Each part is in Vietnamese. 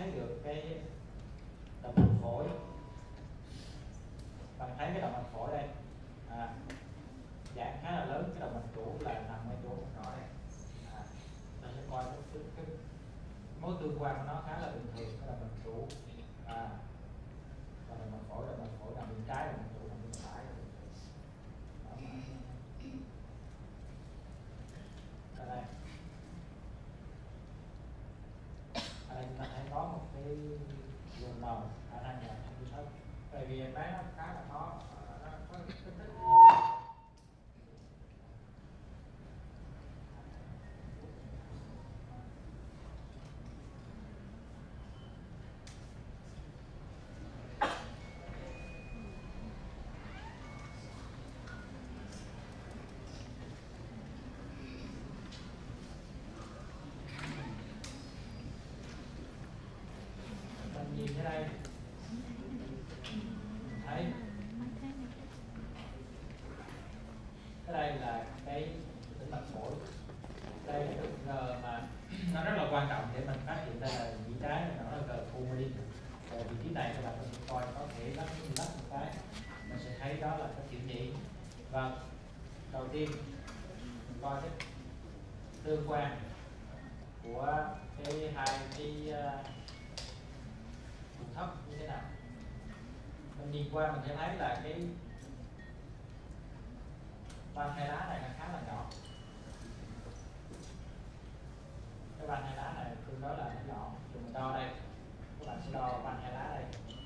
thấy được cái động mạch phổi. Bạn thấy cái động mạch phổi đây, dạng khá là lớn. Cái động mạch chủ là nằm ở chỗ nhỏ đây. Ta sẽ coi cái mối tương quan của nó khá là bình thường. Cái động mạch chủ và động mạch phổi nằm bên trái, động mạch chủ nằm bên phải. Ở đây chúng ta thấy có một cái luồng màu khả năng là không bị thấp, tại vì em bé nó khá là khó, nó có kích thích. Mình nhìn ở đây thấy cái đây là cái tĩnh mạch phổi. Đây là cái G mà nó rất là quan trọng để mình phát hiện đây là nhĩ trái, nó là G pulmonale. Vị trí này các bạn có thể coi, có thể lắp một cái mình sẽ thấy đó là cái tiểu nhĩ. Và đầu tiên mình coi cái tương quan của cái hai cái vùng thấp như thế nào. Mình nhìn qua mình sẽ thấy là cái van hai lá này nó khá là nhỏ. Cái van hai lá này tương đối là nó nhỏ. Thì mình đo đây, các bạn sẽ đo van hai lá đây.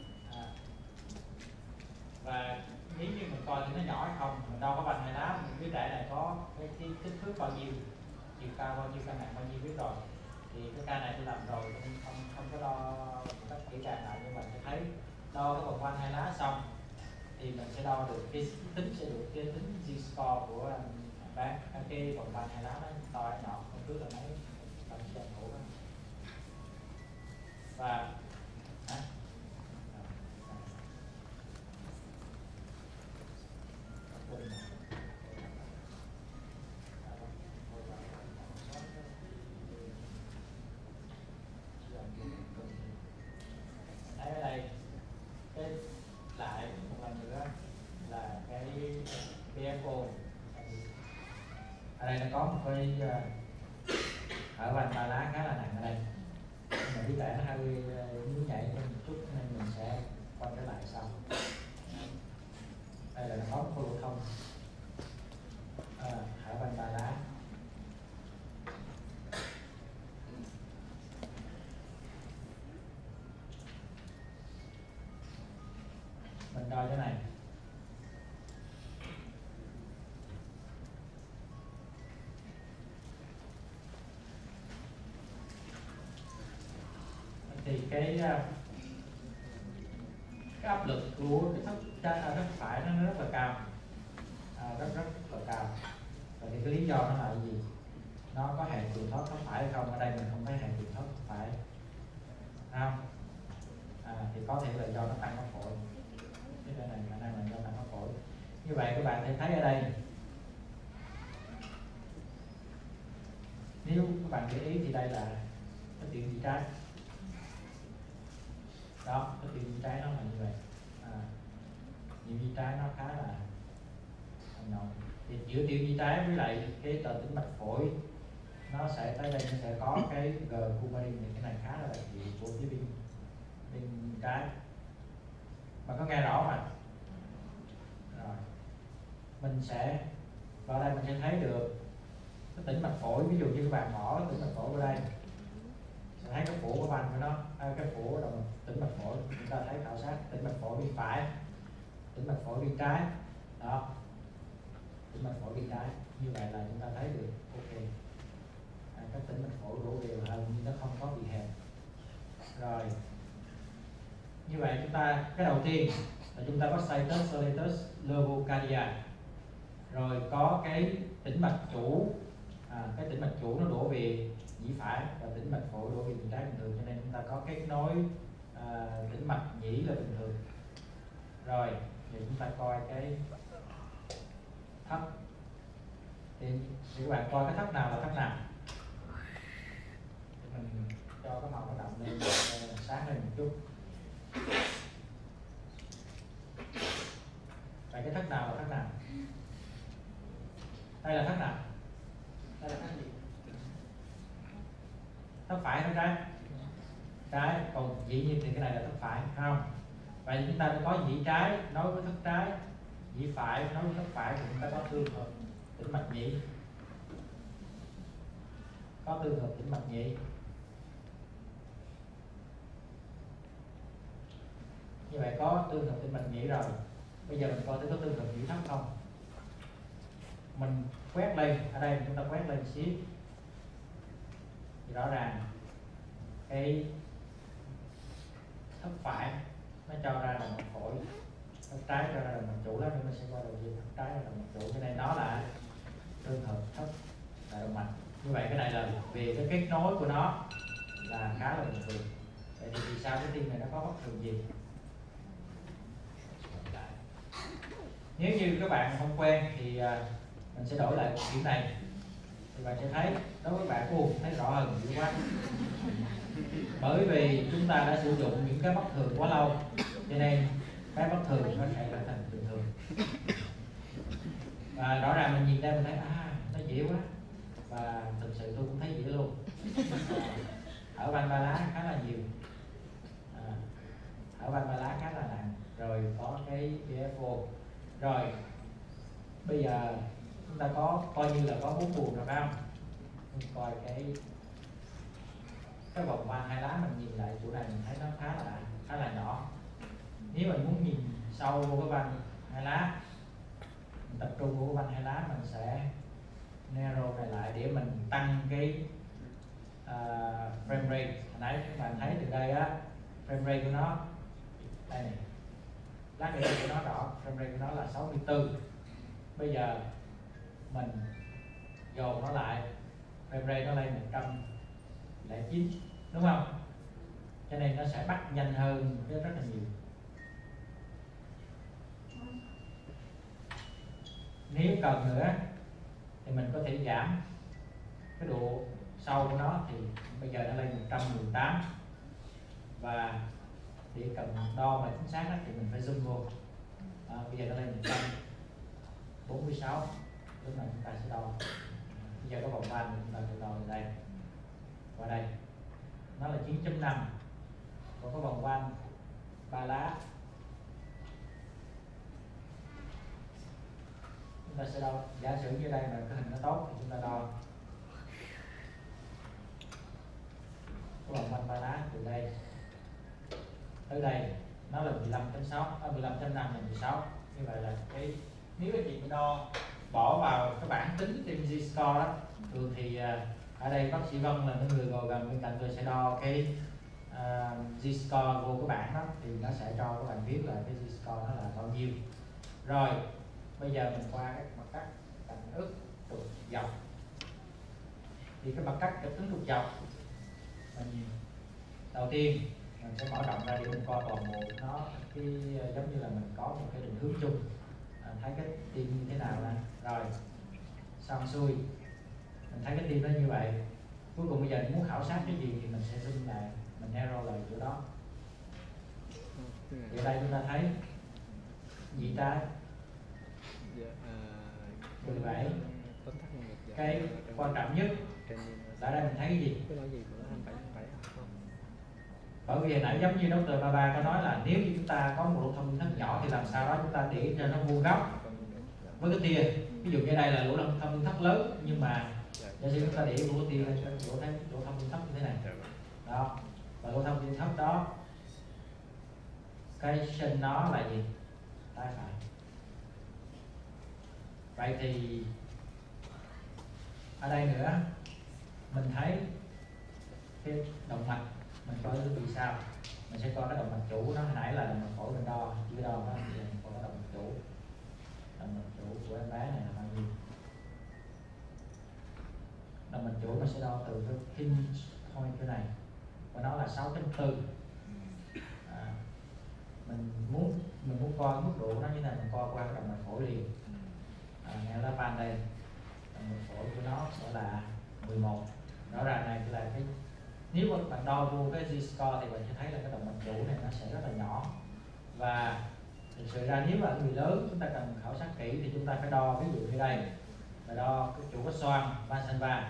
Và nếu như mình coi thì nó nhỏ hay không, mình đo có van hai lá, mình biết trẻ này có cái kích thước bao nhiêu, chiều cao bao nhiêu, cân nặng bao nhiêu biết rồi. Thì cái ca này tôi làm rồi, nên không có đo một cách kỹ càng lại, nhưng mà sẽ thấy đo cái vòng van hai lá xong thì mình sẽ đo được cái tính, sẽ được cái tính Z-score của bé. Cái vòng van hai lá nó to hay nhỏ, không biết là mấy bạn sẽ thủ đó. Và thấy ở đây cái lại một lần nữa là cái BFO. Ở đây nó có một cái ở van ba lá khá là nặng ở đây, mà lý lẽ nó hơi nhún nhảy thêm một chút nên mình sẽ quay trở lại sau. Đây là nó có một cái lỗ thông ở van ba lá. Mình đo cái này thì cái áp lực của cái thất phải nó rất là cao, rất là cao. Và thì cái lý do nó là gì? Nó có hệ truyền thoát thất phải hay không? Ở đây mình không thấy hệ truyền thoát thất phải, không? Thì có thể là do nó tăng máu phổi. Cái này khả năng là do tăng máu phổi. Như vậy các bạn sẽ thấy ở đây, nếu các bạn để ý thì đây là cái tiểu nhĩ trái. Đó, cái tiểu nhĩ trái nó là như vậy. Tiểu nhĩ trái nó khá là nhỏ. Thì giữa tiểu nhĩ trái với lại cái tĩnh mạch phổi nó sẽ tới đây, nó sẽ có cái G pulmonale. Cái này khá là đặc biệt của phía bên trái. Bạn có nghe rõ mà. Rồi mình sẽ vào đây mình sẽ thấy được cái tĩnh mạch phổi. Ví dụ như các bạn bỏ tĩnh mạch phổi vào đây sẽ thấy cái phổ của van của nó, cái phổ động tĩnh mạch phổi. Chúng ta thấy khảo sát tĩnh mạch phổi bên phải, tĩnh mạch phổi bên trái. Đó, tĩnh mạch phổi bên trái. Như vậy là chúng ta thấy được ok, các tĩnh mạch phổi đổ đều là như nó không có bị hẹp. Rồi như vậy chúng ta, cái đầu tiên là chúng ta có situs soletus lobocardia, rồi có cái tĩnh mạch chủ. Cái tĩnh mạch chủ nó đổ về nhĩ phải và tĩnh mạch phổi đổ về nhĩ trái bình thường, cho nên chúng ta có kết nối tĩnh mạch nhĩ là bình thường. Rồi thì chúng ta coi cái thấp. Thì các bạn coi cái thấp nào là thấp nào. Mình cho cái màu nó đậm lên, sáng lên một chút. Vậy cái thất nào là thất nào? Đây là thất nào? Đây là thất gì? Thất phải hay trái? Trái. Còn dĩ nhiên thì cái này là thất phải, không? Vậy chúng ta có dĩ trái nói với thất trái, dĩ phải nói với thất phải, thì chúng ta có tương hợp tĩnh mạch nhĩ. Có tương hợp tĩnh mạch nhĩ. Như vậy có tương hợp tĩnh mạch nhĩ rồi. Bây giờ mình coi thấy có tương hợp nhĩ thất không? Mình quét lên, ở đây chúng ta quét lên xíu thì rõ ràng cái thất phải nó cho ra động mạch phổi, thất trái cho ra động mạch chủ, đó nên mình sẽ coi đầu tiên thất trái là động mạch chủ, cho nên nó là tương hợp thất đại động mạch. Như vậy cái này là về cái kết nối của nó là khá là bình thường. Vậy thì vì sao cái tim này nó có bất thường gì? Nếu như các bạn không quen thì mình sẽ đổi lại một điểm này, thì bạn sẽ thấy đối với bạn thấy rõ hơn dữ quá. Bởi vì chúng ta đã sử dụng những cái bất thường quá lâu, cho nên cái bất thường nó sẽ trở thành bình thường. Và rõ ràng mình nhìn đây mình thấy nó dễ quá, và thực sự tôi cũng thấy dễ luôn. Ở van ba lá khá là nhiều, ở van ba lá khá là nặng, rồi có cái DFO. Rồi bây giờ chúng ta có coi như là có 4 buồng rồi phải không? Mình coi cái vòng van hai lá, mình nhìn lại chỗ này mình thấy nó khá là nhỏ. Nếu mình muốn nhìn sâu vô cái van hai lá, mình tập trung vô cái van hai lá, mình sẽ narrow này lại để mình tăng cái frame rate. Hồi nãy các bạn thấy từ đây á, frame rate của nó đây này, lát nữa của nó rõ, frame rate của nó là 64. Bây giờ mình dồn nó lại, frame rate nó lên 109, đúng không? Cho nên nó sẽ bắt nhanh hơn rất là nhiều. Nếu cần nữa thì mình có thể giảm cái độ sâu của nó, thì bây giờ nó lên 118, và để cần đo mà chính xác thì mình phải zoom vô. Bây giờ nó lên 146, lúc này chúng ta sẽ đo. Bây giờ có vòng van chúng ta sẽ đo ở đây, qua đây nó là 9.5, còn có vòng van ba lá chúng ta sẽ đo. Giả sử như đây mà cái hình nó tốt thì chúng ta đo cái vòng van ba lá từ đây tới đây nó là 15.6, 15.5 là 16. Như vậy là cái nếu anh chị đo bỏ vào cái bảng tính trên Z-score đó, thường thì ở đây bác sĩ Vân là người ngồi gần bên cạnh tôi sẽ đo cái Z-score vô cái bảng đó, thì nó sẽ cho các bạn biết là cái Z-score nó là bao nhiêu. Rồi bây giờ mình qua cái mặt cắt cạnh ức trục dọc. Thì cái mặt cắt cạnh ức trục dọc, mình đầu tiên mình sẽ mở rộng ra để mình coi toàn bộ nó, cái giống như là mình có một cái định hướng chung, thấy cái tim như thế nào nè. Rồi xong xuôi mình thấy cái tim nó như vậy, cuối cùng bây giờ muốn khảo sát cái gì thì mình sẽ zoom lại, mình narrow lại chỗ đó. Thì ở đây chúng ta thấy dĩ trái 17. Cái quan trọng nhất là ở đây mình thấy cái gì? Bởi vì hồi nãy giống như Dr. Baba có nói là nếu như chúng ta có một lỗ thông thất nhỏ thì làm sao đó chúng ta để cho nó vuông góc với cái tia. Ví dụ như đây là lỗ thông thất lớn, nhưng mà giả sử chúng ta để lỗ tia lên lỗ thông thất như thế này đó, và lỗ thông thất đó cái sinh nó là gì? Tay phải. Vậy thì ở đây nữa mình thấy cái động mạch, mình coi vì sao mình sẽ coi cái động mạch chủ. Nó hồi nãy là động mạch phổi mình đo chưa đo, nó thì mình coi cái động mạch chủ. Động mạch chủ của em bé này là bao nhiêu? Động mạch chủ nó sẽ đo từ cái hinge point cái này, và nó là 6.4. Mình muốn coi mức độ nó như này, mình coi qua cái động mạch phổi liền. Nghe lá van đây, động mạch phổi của nó sẽ là 11. Rõ ràng này là Nếu mà bạn đo vô cái Z-score thì bạn sẽ thấy là cái động mạch chủ này nó sẽ rất là nhỏ. Và thực sự ra nếu mà người lớn chúng ta cần khảo sát kỹ thì chúng ta phải đo, ví dụ như đây là đo cái chủ có xoang Vasanva,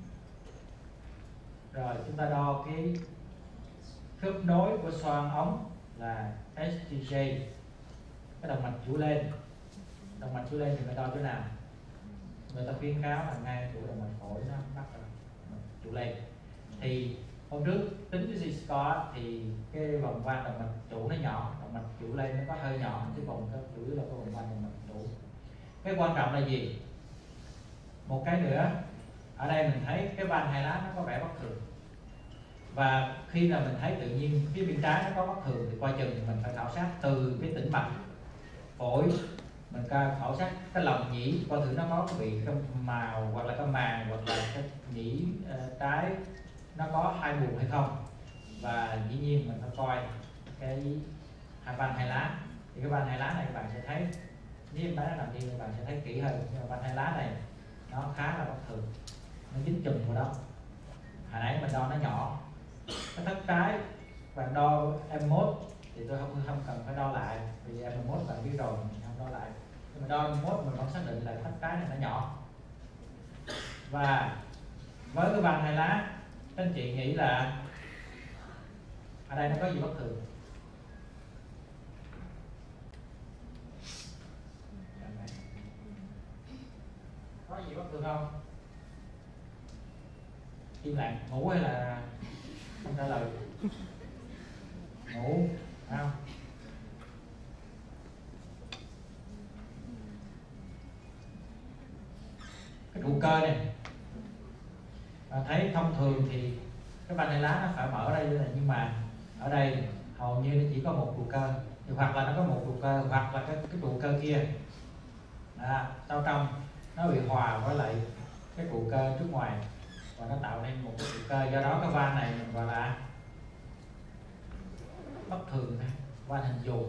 rồi chúng ta đo cái khớp nối của xoang ống là STJ, cái động mạch chủ lên. Động mạch chủ lên thì phải đo chỗ nào? Người ta khuyến cáo là ngay chỗ động mạch phổi nó bắt đầu chủ lên. Thì hôm trước tính cái Z-score thì cái vòng quanh động mạch chủ nó nhỏ, động mạch chủ lên nó có hơi nhỏ, chứ còn cái chủ yếu là cái vòng quanh động mạch chủ. Cái quan trọng là gì? Một cái nữa, ở đây mình thấy cái van hai lá nó có vẻ bất thường, và khi nào mình thấy tự nhiên phía bên trái nó có bất thường thì coi chừng mình phải khảo sát từ cái tĩnh mạch phổi, mình khảo sát cái lòng nhĩ coi thử nó có bị cái màu hoặc là cái màng hoặc là cái nhĩ trái nó có hai buồng hay không. Và dĩ nhiên mình phải coi cái van hai lá. Thì cái van hai lá này các bạn sẽ thấy, nếu bạn làm gì các bạn sẽ thấy kỹ hơn, nhưng mà van hai lá này nó khá là bất thường, nó dính chùm vào đó. Hồi nãy mình đo nó nhỏ, cái thất trái bạn đo M1 thì tôi không cần phải đo lại, vì M1 bạn biết rồi, mình không đo lại. Nhưng mà đo M1 mình vẫn xác định là cái thất trái này nó nhỏ. Và với cái van hai lá, các anh chị nghĩ là ở đây nó có gì bất thường? Có gì bất thường không? Im lặng, ngủ hay là không trả lời? Ngủ, phải không? Cái trụ cơ này, bạn thấy thông thường thì cái van hai lá nó phải mở đây như này, nhưng mà ở đây hầu như nó chỉ có một trụ cơ, thì hoặc là nó có một trụ cơ, hoặc là cái trụ cơ kia sau trong nó bị hòa với lại cái trụ cơ trước ngoài và nó tạo nên một cái trụ cơ. Do đó cái van này mình gọi là bất thường, van hình dù.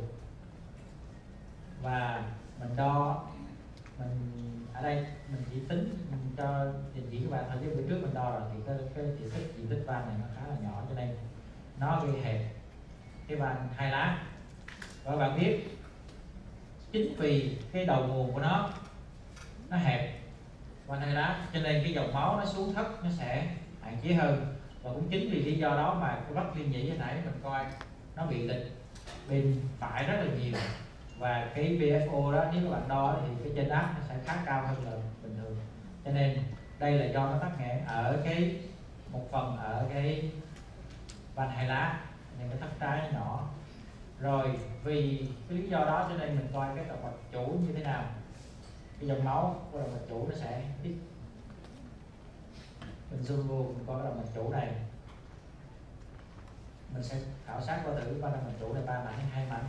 Và mình đo, mình ở đây mình chỉ tính mình cho trình diễn các bạn thôi, chứ bữa trước mình đo rồi thì cái diện tích van này nó khá là nhỏ, cho nên nó gây hẹp cái van hai lá. Và bạn biết chính vì cái đầu nguồn của nó hẹp, van hai lá, cho nên cái dòng máu nó xuống thấp nó sẽ hạn chế hơn. Và cũng chính vì lý do đó mà cái vách liên nhĩ hồi nãy mình coi nó bị lệch bên phải rất là nhiều. Và cái BFO đó nếu các bạn đo thì cái trên áp nó sẽ khá cao hơn là bình thường. Cho nên đây là do nó tắc nghẽn ở cái một phần ở cái van hai lá, nên cái thất trái nó nhỏ. Rồi vì cái lý do đó cho nên mình coi cái động mạch chủ như thế nào, cái dòng máu của động mạch chủ nó sẽ ít. Mình zoom vô mình coi cái động mạch chủ này, mình sẽ khảo sát qua thử qua động mạch chủ này 3 mảnh hay 2 mảnh.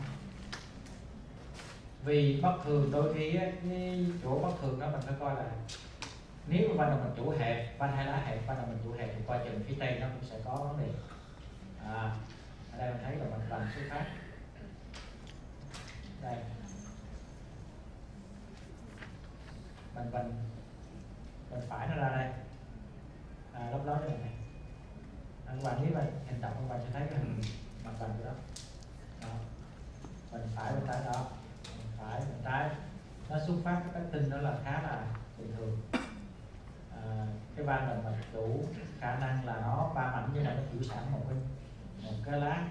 Vì bất thường đôi khi cái chỗ bất thường đó mình phải coi là nếu mà van động mạch chủ hẹp, van hai lá hẹp, van động mạch chủ hẹp thì coi chừng phía tây nó cũng sẽ có vấn đề. Ở đây mình thấy là mình vành xuất phát đây, mình vành phải nó ra đây, lấp ló như này. Các bạn nếu mà hành động các bạn sẽ thấy cái hình mặt vành của đó. Mình phải bên trái đó, mình phải bên trái nó xuất phát cái tinh đó là khá là bình thường. Cái van động mạch chủ khả năng là nó 3 mảnh như này, nó chịu sẵn một cái lá.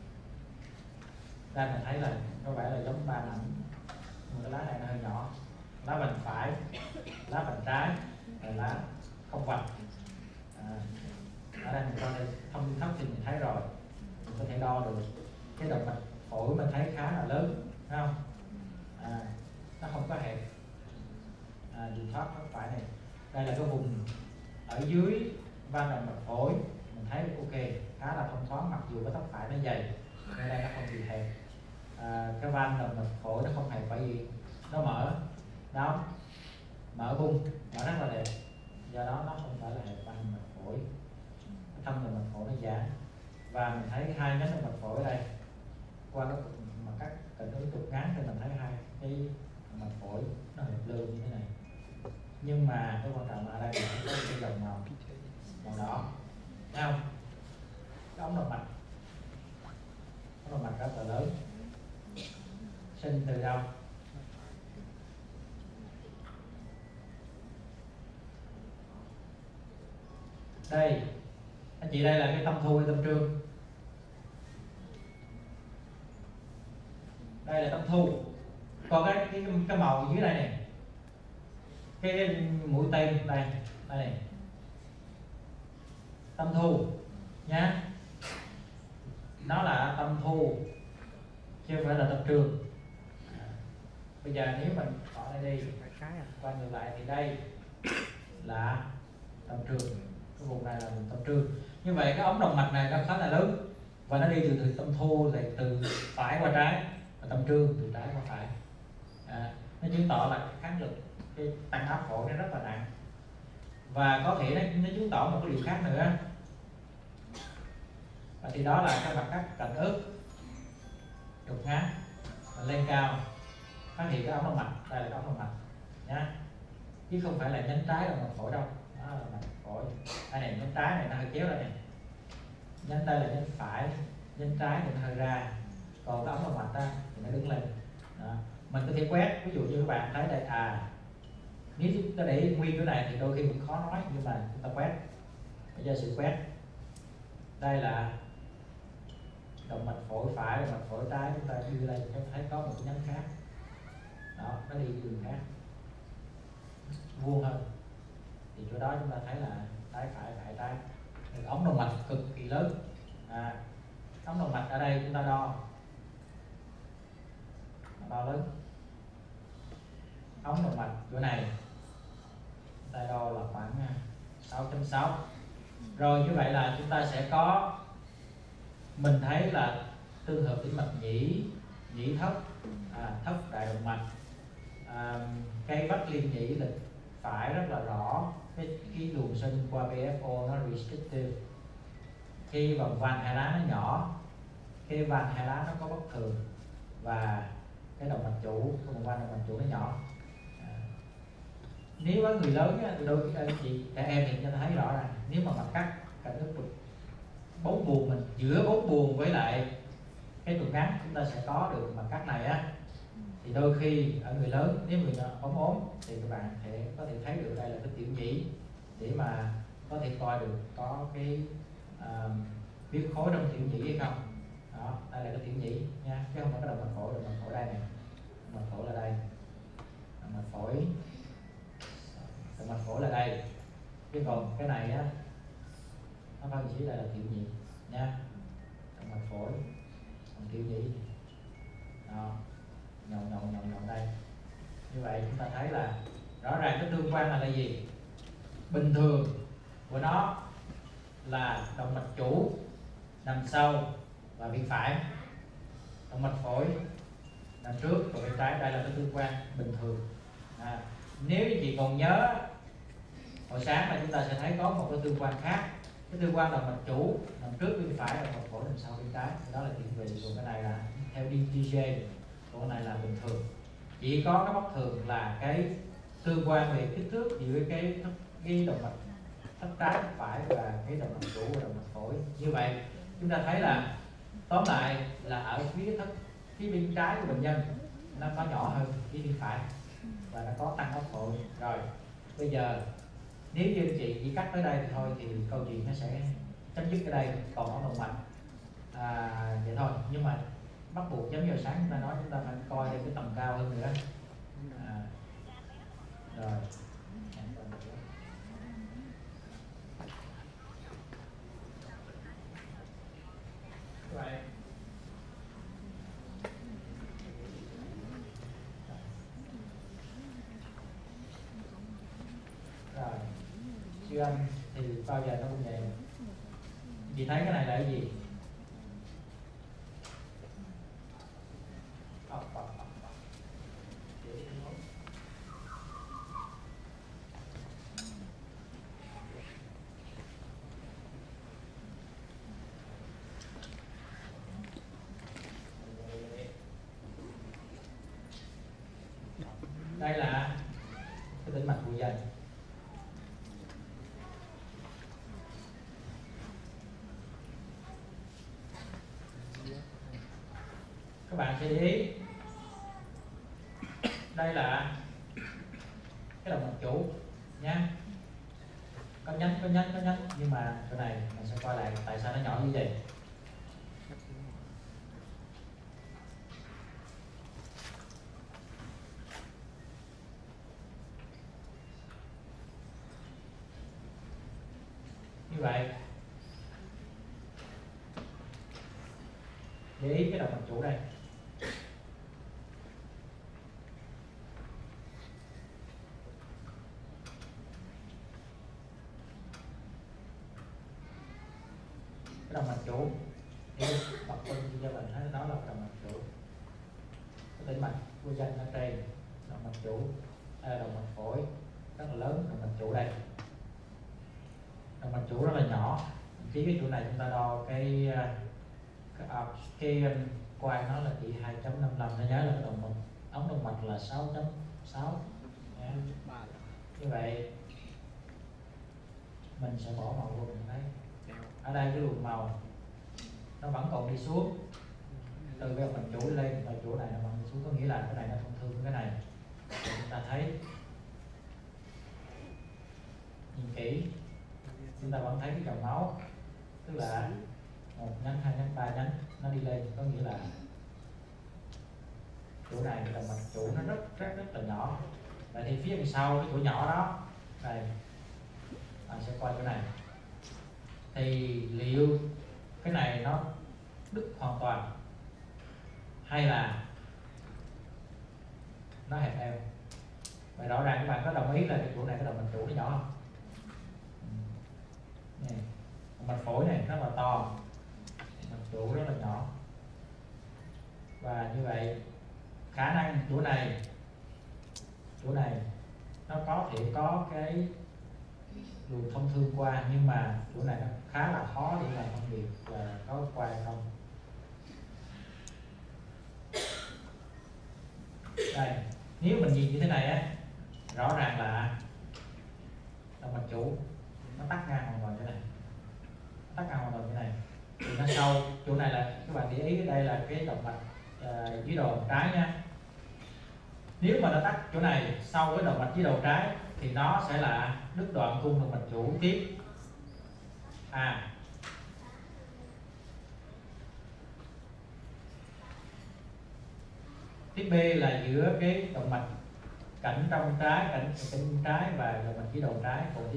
Đây mình thấy là có vẻ là giống 3 mảnh, nhưng cái lá này nó hơi nhỏ. Lá vành phải, lá vành trái và lá không vành. Ở đây mình coi đây thông thấp thì mình thấy rồi, mình có thể đo được cái động mạch phổi mình thấy khá là lớn, thấy không? Nó không có hẹp. Đường thoát nó phải này, đây là cái vùng ở dưới van động mạch phổi mình thấy ok, khá là thông thoáng, mặc dù cái tóc phải nó dày, nên đây nó không bị hẹp. Cái van động mạch phổi nó không hẹp bởi vì nó mở đó, mở bung, mở rất là đẹp, do đó nó không phải là hẹp van động mạch phổi. Cái thân động mạch phổi nó giãn, và mình thấy hai nhánh động mạch phổi ở đây qua cái mà cắt cạnh đối trục ngắn thì mình thấy hai cái động mạch phổi nó hẹp lương như thế này. Nhưng mà cái quan trọng là ở đây mình có cái dòng màu đỏ, thấy không? cái ống động mạch rất là lớn. Sinh từ đâu? Đây anh chị, đây là cái tâm thu hay tâm trương? Đây là tâm thu. Còn cái màu dưới đây này, cái mũi tên đây này, tâm thu nhá, nó là tâm thu chứ không phải là tâm trương. Bây giờ nếu mình ở đây đi qua ngược lại thì đây là tâm trương, cái vùng này là vùng tâm trương. Như vậy cái ống động mạch này nó khá là lớn và nó đi từ tâm thu, thì từ phải qua trái, và tâm trương từ trái qua phải. Nó chứng tỏ là cái kháng lực, cái tăng áp phổi nó rất là nặng. Và có thể nó chứng tỏ một cái điều khác nữa, và thì đó là cái mặt cắt cạnh ức trục ngắn lên cao, phát hiện cái ống động mạch. Đây là cái ống động mạch nhá, chứ không phải là nhánh trái động mạch phổi đâu. Đó là mạch phổi. Đây này, nhánh trái này nó hơi kéo ra này, nhánh đây là nhánh phải, nhánh trái thì nó hơi ra, còn cái ống động mạch thì nó đứng lên. Đó. Mình có thể quét, ví dụ như các bạn thấy đây, nếu chúng ta để nguyên cái này thì đôi khi cũng khó nói, nhưng mà chúng ta quét, bây giờ sự quét, đây là động mạch phổi phải, động mạch phổi trái, chúng ta đưa lên chúng ta thấy có một cái nhánh khác, đó, nó đi đường khác, vuông hơn, thì chỗ đó chúng ta thấy là trái phải phải trái. Ống động mạch cực kỳ lớn. Ống động mạch ở đây chúng ta đo lớn. Ống động mạch chỗ này chúng ta đo là khoảng 6.6. Rồi như vậy là chúng ta sẽ có, mình thấy là tương hợp tĩnh mạch nhĩ thất, thất đại động mạch, cây vách liên nhĩ lịch phải rất là rõ, cái luồng sinh qua BFO nó restrictive, khi vòng van hai lá nó nhỏ, cái van hai lá nó có bất thường, và cái động mạch chủ, cái vòng van động mạch chủ nó nhỏ. Nếu với người lớn á, đôi khi anh chị trẻ em thì chúng ta thấy rõ ràng, nếu mà mặt cắt cạnh ức trục 4 buồng, mình giữa 4 buồng với lại cái trục ngắn chúng ta sẽ có được mặt cắt này á, thì đôi khi ở người lớn, nếu người ốm thì các bạn có thể thấy được đây là cái tiểu nhĩ, để mà có thể coi được có cái huyết khối trong tiểu nhĩ hay không. Đó, đây là cái tiểu nhĩ nha, chứ không phải cái động mạch phổi. Động mạch phổi đây này, động mạch phổi là đây, động mạch phổi, động mạch phổi là đây, chứ còn cái này á, nó phân chỉ đây là tiểu nhĩ nha, động mạch phổi, còn tiểu nhĩ đó, nhọn đây. Như vậy chúng ta thấy là rõ ràng cái tương quan là gì? Bình thường của nó là động mạch chủ nằm sau và bên phải, động mạch phổi nằm trước và bên trái. Đây là cái tương quan bình thường. Nếu chị còn nhớ hồi sáng là chúng ta sẽ thấy có một cái tương quan khác, cái tương quan động mạch chủ nằm trước bên phải, động mạch phổi nằm sau bên trái, đó là thiện vị. Còn cái này là theo DTG, còn cái này là bình thường. Chỉ có cái bất thường là cái tương quan về kích thước giữa cái động mạch thất trái thất phải và cái động mạch chủ và động mạch phổi. Như vậy chúng ta thấy là tóm lại là ở phía bên trái của bệnh nhân nó có nhỏ hơn phía bên phải và nó có tăng áp phổi. Rồi bây giờ nếu như anh chị chỉ cắt tới đây thì thôi, thì câu chuyện nó sẽ chấm dứt ở đây, còn ở động mạch vậy thôi. Nhưng mà bắt buộc giống như sáng chúng ta nói, chúng ta phải coi cái tầm cao hơn nữa. Rồi vậy rồi, siêu âm thì bao giờ nó cũng vậy. Chị thấy cái này là cái gì? Đây là cái tĩnh mạch bụi dần. các bạn sẽ để ý đây là cái động mạch chủ nha, có nhánh nhưng mà chỗ này mình sẽ coi lại tại sao nó nhỏ như vậy. Như vậy để ý cái động mạch chủ đây, cái động mạch chủ thì bật lên cho mình thấy đó là cái động mạch chủ, cái tĩnh mạch vô danh ở trên, động mạch chủ, động mạch phổi rất là lớn, động mạch chủ đây, động mạch chủ rất là nhỏ, chỉ cái chỗ này chúng ta đo cái quang nó là chỉ 2.55, nó nhớ là cái động mạch ống động mạch là 6.6. Như vậy mình sẽ bỏ màu vô mình thấy ở đây cái luồng màu nó vẫn còn đi xuống từ cái động mạch chủ lên và chỗ này nó vẫn đi xuống, có nghĩa là cái này nó thông thương với cái này. Thì chúng ta thấy nhìn kỹ chúng ta vẫn thấy cái dòng máu, tức là 1 nhánh, 2 nhánh, 3 nhánh nó đi lên, có nghĩa là chỗ này cái động mạch chủ nó rất là nhỏ. Vậy thì phía sau cái chỗ nhỏ đó đây, bạn sẽ coi chỗ này thì liệu cái này nó đứt hoàn toàn hay là nó hẹp eo. Vậy rõ ràng các bạn có đồng ý là cái chỗ này cái động mạch chủ nó nhỏ không? Này, mạch phổi này rất là to, mạch chủ rất là nhỏ, và như vậy khả năng chỗ này nó có thể có cái luồng thông thương qua, nhưng mà chỗ này nó khá là khó để mà phân biệt là có qua hay không. Đây, nếu mình nhìn như thế này á, rõ ràng là động mạch chủ nó tắt ngang hoàn toàn chỗ này, tắt ngang hoàn toàn chỗ này, thì nó sâu chỗ này là các bạn để ý đây là cái động mạch dưới đầu trái nha. Nếu mà nó tắt chỗ này sau với động mạch dưới đầu trái thì nó sẽ là đứt đoạn cung động mạch chủ tiếp A. Tiếp B là giữa cái động mạch cảnh trong trái, cảnh trái và động mạch dưới đầu trái. Còn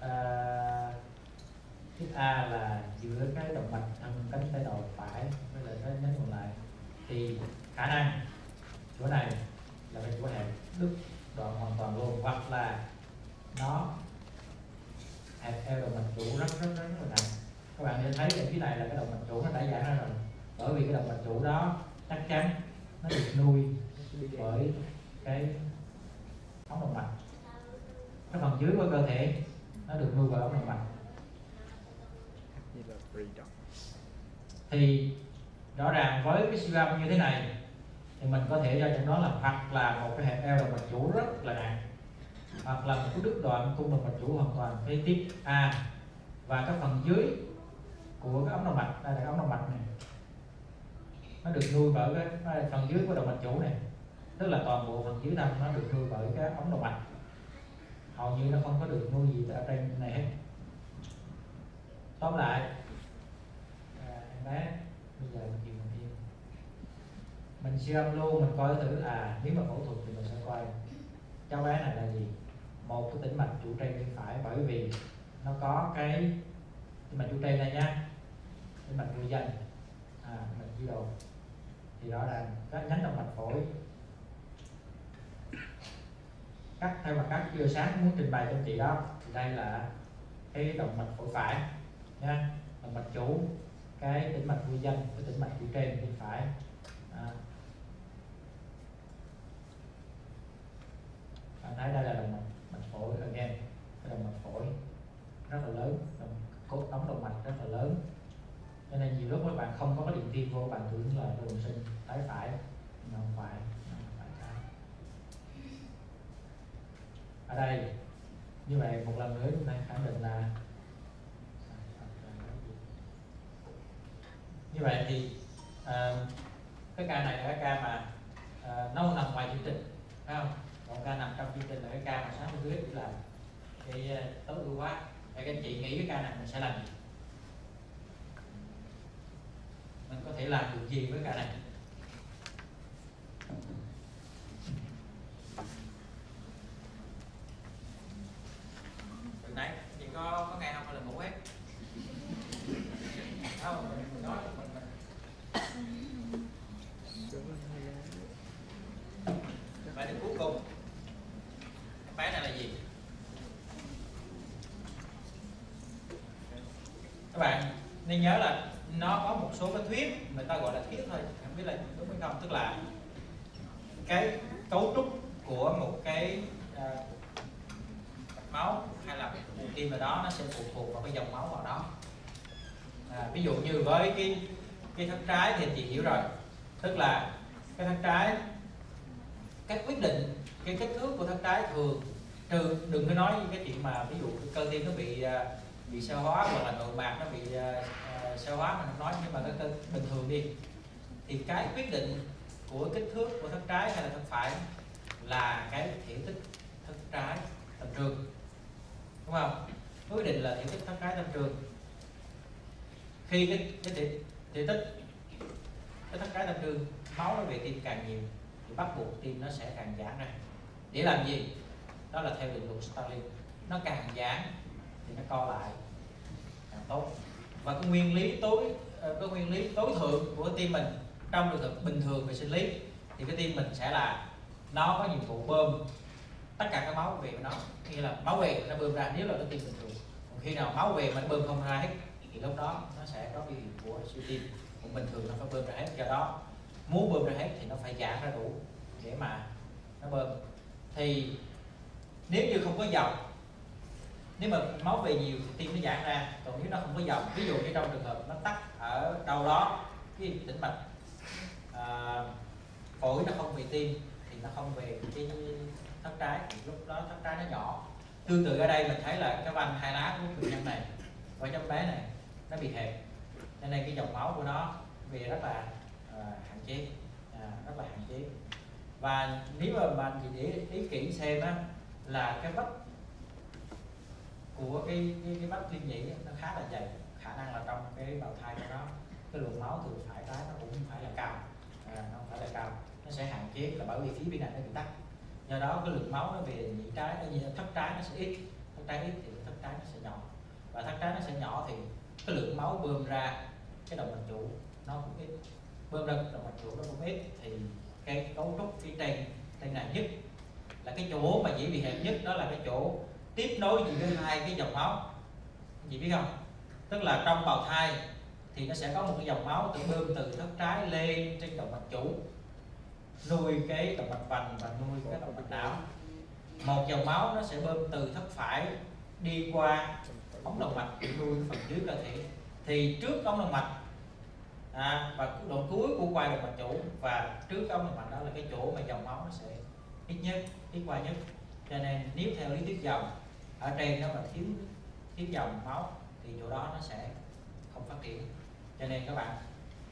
tiếp A là giữa cái động mạch thân cánh tay đầu phải với lại cái nhánh còn lại, thì khả năng chỗ này là cái chỗ hẹp đứt đoạn hoàn toàn luôn, hoặc là nó hẹp eo động mạch chủ rất là nặng. Các bạn sẽ thấy ở phía này là cái động mạch chủ nó đã giãn ra rồi, bởi vì cái động mạch chủ đó chắc chắn nó được nuôi bởi cái ống động mạch, cái phần dưới của cơ thể nó được nuôi bởi ống động mạch. Thì rõ ràng với cái siêu âm như thế này thì mình có thể cho chẩn đoán là hoặc là một cái hẹp eo động mạch chủ rất là nặng, hoặc là một cái đứt đoạn cung động mạch chủ hoàn toàn cái tiếp A, và cái phần dưới của cái ống động mạch, đây là cái ống động mạch này, nó được nuôi bởi cái phần dưới của động mạch chủ này, tức là toàn bộ phần dưới thân nó được nuôi bởi cái ống động mạch, hầu như nó không có được nuôi gì ở trên này hết. Tóm lại em bé bây giờ mình chịu mình yên, mình siêu âm luôn, mình coi thử nếu mà phẫu thuật thì mình sẽ coi cháu bé này là gì. Một cái tĩnh mạch trụ trên bên phải, bởi vì nó có cái tĩnh mạch trụ trên này nha, tĩnh mạch vô danh, tĩnh mạch dưới đầu, thì rõ ràng các nhánh động mạch phổi theo mặt các chưa sáng muốn trình bày cho anh chị đó, thì đây là cái động mạch phổi phải nha, động mạch chủ, cái tĩnh mạch vô danh, cái tĩnh mạch trụ trên bên phải. Bạn thấy đây là động mạch phổi again, cái động mạch phổi rất là lớn, cốt ống động mạch rất là lớn, cho nên nhiều lúc các bạn không có cái điện tim vô, bạn tưởng là đồng sinh trái phải, nhưng không phải, phải trái. Ở đây như vậy một lần nữa chúng ta khẳng định là như vậy thì cái Cái ca này là cái ca mà nó nằm ngoài chương trình, phải không? Còn ca nằm trong chương trình là cái ca mà sáng hôm trước là cái tối ưu hóa. Thì các anh chị nghĩ cái ca này mình sẽ làm gì? Mình có thể làm được gì với ca này? Từ nãy chị có nghe không hay là ngủ hết? Không, mình nói mình bài đến cuối cùng cái bài này là gì? Các bạn nên nhớ là nó có một số cái thuyết, người ta gọi là thuyết thôi, không biết là đúng hay không, tức là cái cấu trúc của một cái máu hay là một tim nào đó nó sẽ phụ thuộc vào cái dòng máu vào đó. Ví dụ như với cái thất trái thì chị hiểu rồi, tức là cái thất trái, cái quyết định cái kích thước của thất trái thường, đừng có nói cái chuyện mà ví dụ cơ tim nó bị xơ hóa hoặc là nội mạc nó bị xơ hóa mình không nói, nhưng mà cái cơ bình thường đi thì cái quyết định của kích thước của thất trái hay là thất phải là cái thể tích thất trái tâm trường, đúng không? Quyết định là thể tích thất trái tâm trường. Khi cái thể tích cái thất trái tâm trường máu nó về tim càng nhiều thì bắt buộc tim nó sẽ càng giãn ra. Để làm gì? Đó là theo định luật Stalin, nó càng giãn thì nó co lại càng tốt. Và cái nguyên lý tối thượng của tim mình trong trường hợp bình thường về sinh lý thì cái tim mình sẽ là nó có nhiệm vụ bơm tất cả các máu về với nó, nghĩa là máu về nó bơm ra nếu là cái tim bình thường. Còn khi nào máu về mà nó bơm không ra hết thì lúc đó nó sẽ có biểu hiện của suy tim. Còn bình thường nó phải bơm ra hết, do đó muốn bơm ra hết thì nó phải giãn ra đủ để mà nó bơm. Thì nếu như không có dòng, nếu mà máu về nhiều thì tim nó giãn ra, còn nếu nó không có dòng, ví dụ như trong trường hợp nó tắc ở đâu đó cái tĩnh mạch, phổi nó không về tim thì nó không về cái thất trái, thì lúc đó thất trái nó nhỏ. Tương tự ở đây mình thấy là cái van hai lá của bệnh nhân này và cháu bé này nó bị hẹp, cho nên cái dòng máu của nó về rất là hạn chế, rất là hạn chế. Và nếu mà bạn chỉ để ý kỹ xem á, là cái vách của cái vách liên nhĩ nó khá là dày, khả năng là trong cái bào thai của nó cái lượng máu từ phải trái nó cũng không phải là cao, nó không phải là cao, nó sẽ hạn chế là bởi vì phía bên này nó bị tắc, do đó cái lượng máu nó về nhĩ trái, thất trái nó sẽ ít, thất trái ít thì thất trái nó sẽ nhỏ, và thất trái nó sẽ nhỏ thì cái lượng máu bơm ra cái động mạch chủ nó cũng ít, bơm ra động mạch chủ nó cũng ít, thì cái cấu trúc phía trên này nhất là cái chỗ mà dễ bị hẹp nhất, đó là cái chỗ tiếp nối giữa hai cái dòng máu. Anh chị biết không? Tức là trong bào thai thì nó sẽ có một cái dòng máu bơm từ thất trái lên trên động mạch chủ, nuôi cái động mạch vành và nuôi cái động mạch não. Một dòng máu nó sẽ bơm từ thất phải đi qua ống động mạch để nuôi phần dưới cơ thể. Thì trước ống động mạch và đoạn cuối của quai động mạch chủ và trước ống động mạch đó là cái chỗ mà dòng máu nó sẽ ít qua nhất. Cho nên nếu theo lý thuyết dòng ở trên nó mà thiếu dòng máu thì chỗ đó nó sẽ không phát triển. Cho nên các bạn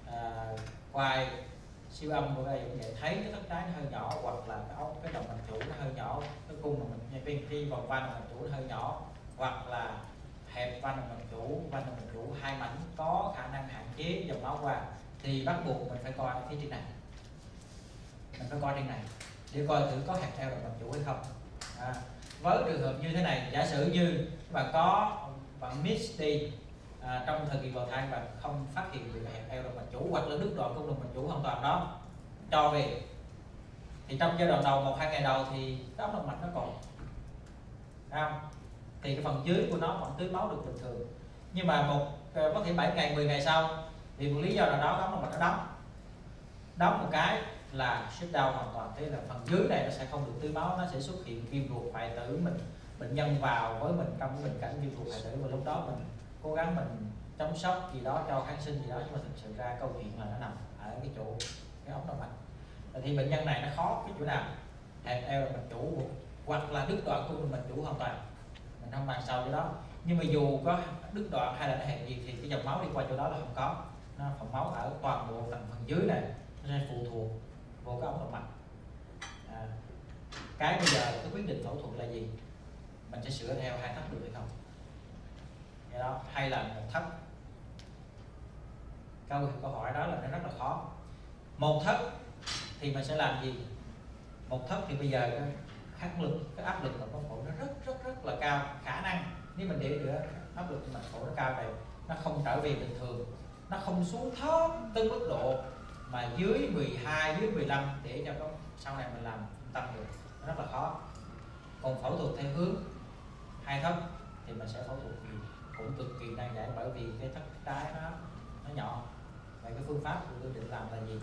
quay siêu âm của đây cũng vậy, thấy cái thất trái nó hơi nhỏ, hoặc là cái động mạch chủ nó hơi nhỏ, cái cung động mạch khi vòng van động mạch chủ nó hơi nhỏ, hoặc là hẹp van động mạch chủ hai mảnh có khả năng hạn chế dòng máu qua, thì bắt buộc mình phải coi phía trên này, mình phải coi trên này để coi thử có hẹp theo động mạch chủ hay không. Với trường hợp như thế này, giả sử như bạn miss đi trong thời kỳ bào thai, bạn không phát hiện được hẹp eo động mạch chủ hoặc là đứt đoạn cung động mạch chủ hoàn toàn đó, cho về thì trong giai đoạn đầu 1-2 ngày đầu thì cái ống động mạch nó còn không, thì cái phần dưới của nó vẫn tưới máu được bình thường, nhưng mà có thể 7 ngày 10 ngày sau vì một lý do nào đó ống động mạch nó đóng một cái là shut down hoàn toàn, thế là phần dưới này nó sẽ không được tưới máu, nó sẽ xuất hiện viêm ruột hoại tử. Bệnh nhân vào với mình trong cái tình cảnh viêm ruột hoại tử, và lúc đó mình cố gắng mình chống sốc gì đó, cho kháng sinh gì đó, nhưng mà thực sự ra câu chuyện là nó nằm ở cái chỗ cái ống động mạch. Thì bệnh nhân này nó khó cái chỗ nào, hẹp eo động mạch chủ hoặc là đứt đoạn cung động mạch chủ hoàn toàn, mình không bàn sau cái đó. Nhưng mà dù có đứt đoạn hay là nó hẹp gì thì cái dòng máu đi qua chỗ đó là không có, nó phòng máu ở toàn bộ phần dưới này nó sẽ phụ thuộc vô cái ống động mạch. Cái bây giờ cái quyết định phẫu thuật là gì, mình sẽ sửa theo 2 thấp được hay không, vậy đó, hay là 1 thấp. Câu hỏi đó là nó rất là khó. 1 thấp thì mình sẽ làm gì? 1 thấp thì bây giờ cái kháng lực, cái áp lực của phổi nó rất là cao. Khả năng nếu mình để nữa áp lực mạch phổi nó cao này, nó không trở về bình thường, nó không xuống thấp tới mức độ mà dưới 12, dưới 15 để cho nó sau này mình làm tăng được, nó rất là khó. Còn phẫu thuật theo hướng 2 thấp thì mình sẽ phẫu thuật cũng cực kỳ nan giải, bởi vì cái thất trái nó nhỏ. Vậy cái phương pháp của tôi định làm là gì?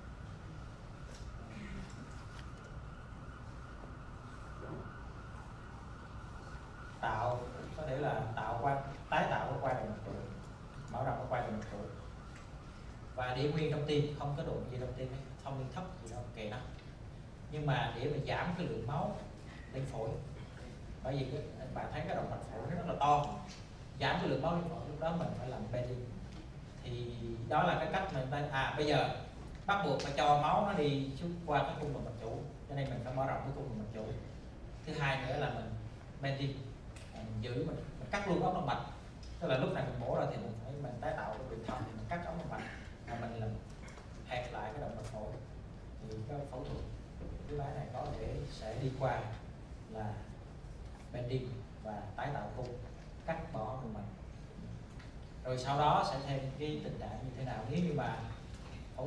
Tạo, có thể là tái tạo cái quai động mạch trụ, mở rộng cái quai động mạch trụ và để nguyên trong tim, không có đụng gì trong tim, thông liên thấp gì đâu kệ nó. Nhưng mà để mà giảm cái lượng máu lên phổi, bởi vì bạn thấy cái động mạch phổi nó rất là to, giảm cái lượng máu lên phổi, lúc đó mình phải làm bending. Thì đó là cái cách mình bây giờ bắt buộc phải cho máu nó đi qua cái cung động mạch chủ, cho nên mình phải mở rộng cái cung động mạch chủ. Thứ hai nữa là mình bending, mình cắt luôn ống động mạch, tức là lúc này mình mổ ra thì mình tái tạo cái đường thông, thì mình cắt ống động mạch và mình làm hẹp lại cái động mạch phổi. Thì cái phẫu thuật cái máy này có thể sẽ đi qua là bending và tái tạo cung, cắt bỏ động mạch. Rồi sau đó sẽ thêm cái tình trạng như thế nào nếu như mà phẫu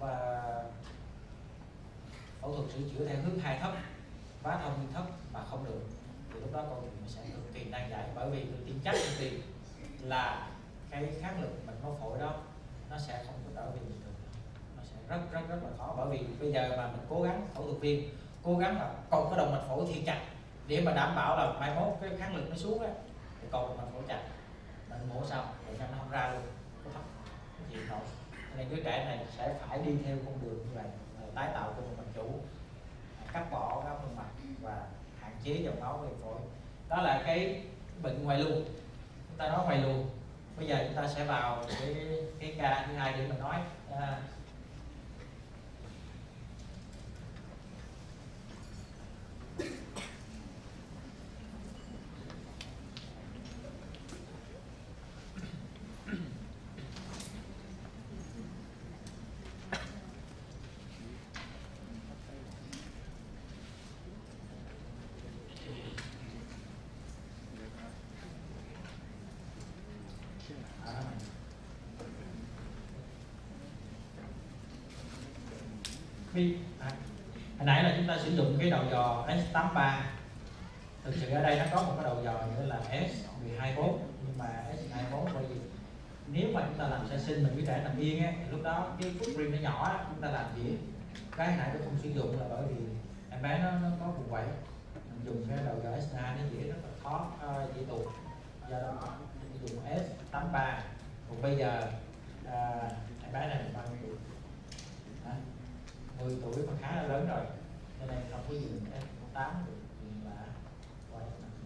thuật sửa chữa theo hướng 2 thấp, vá thông liên thấp mà không được, thì lúc đó câu chuyện sẽ cực kỳ nan giải, bởi vì tôi tin chắc thì là cái kháng lực mạch máu phổi đó nó sẽ không có trở về bình thường, nó sẽ rất là khó. Bởi vì bây giờ mà mình cố gắng, phẫu thuật viên cố gắng mà cột cái động mạch phổi thiệt chặt để mà đảm bảo là mai mốt cái kháng lực nó xuống á, thì cột động mạch phổi chặt, mình mổ xong rồi nó không ra luôn, có thấp cái gì nổi. Nên đứa trẻ này sẽ phải đi theo con đường như vậy, tái tạo cung động mạch chủ, cắt bỏ các động mạch và hạn chế dòng máu lên phổi. Đó là cái bệnh ngoài luồng, chúng ta nói ngoài luồng. Bây giờ chúng ta sẽ vào cái ca thứ hai để mình nói. Hồi nãy là chúng ta sử dụng cái đầu dò S83. Thực sự ở đây nó có một cái đầu dò nữa là S124, nhưng mà S24 bởi vì nếu mà chúng ta làm sơ sinh mình với trẻ nằm yên á, lúc đó cái footprint nó nhỏ á, chúng ta làm gì cái này nó không sử dụng là bởi vì em bé nó có vùng vẫy, mình dùng cái đầu dò S2 nó dễ rất là khó, dễ tuột, do đó mình dùng S83. Còn bây giờ em bé này bao nhiêu tuổi? 10 tuổi mà khá là lớn rồi, cho nên không có dùng S8 được, dùng là quay.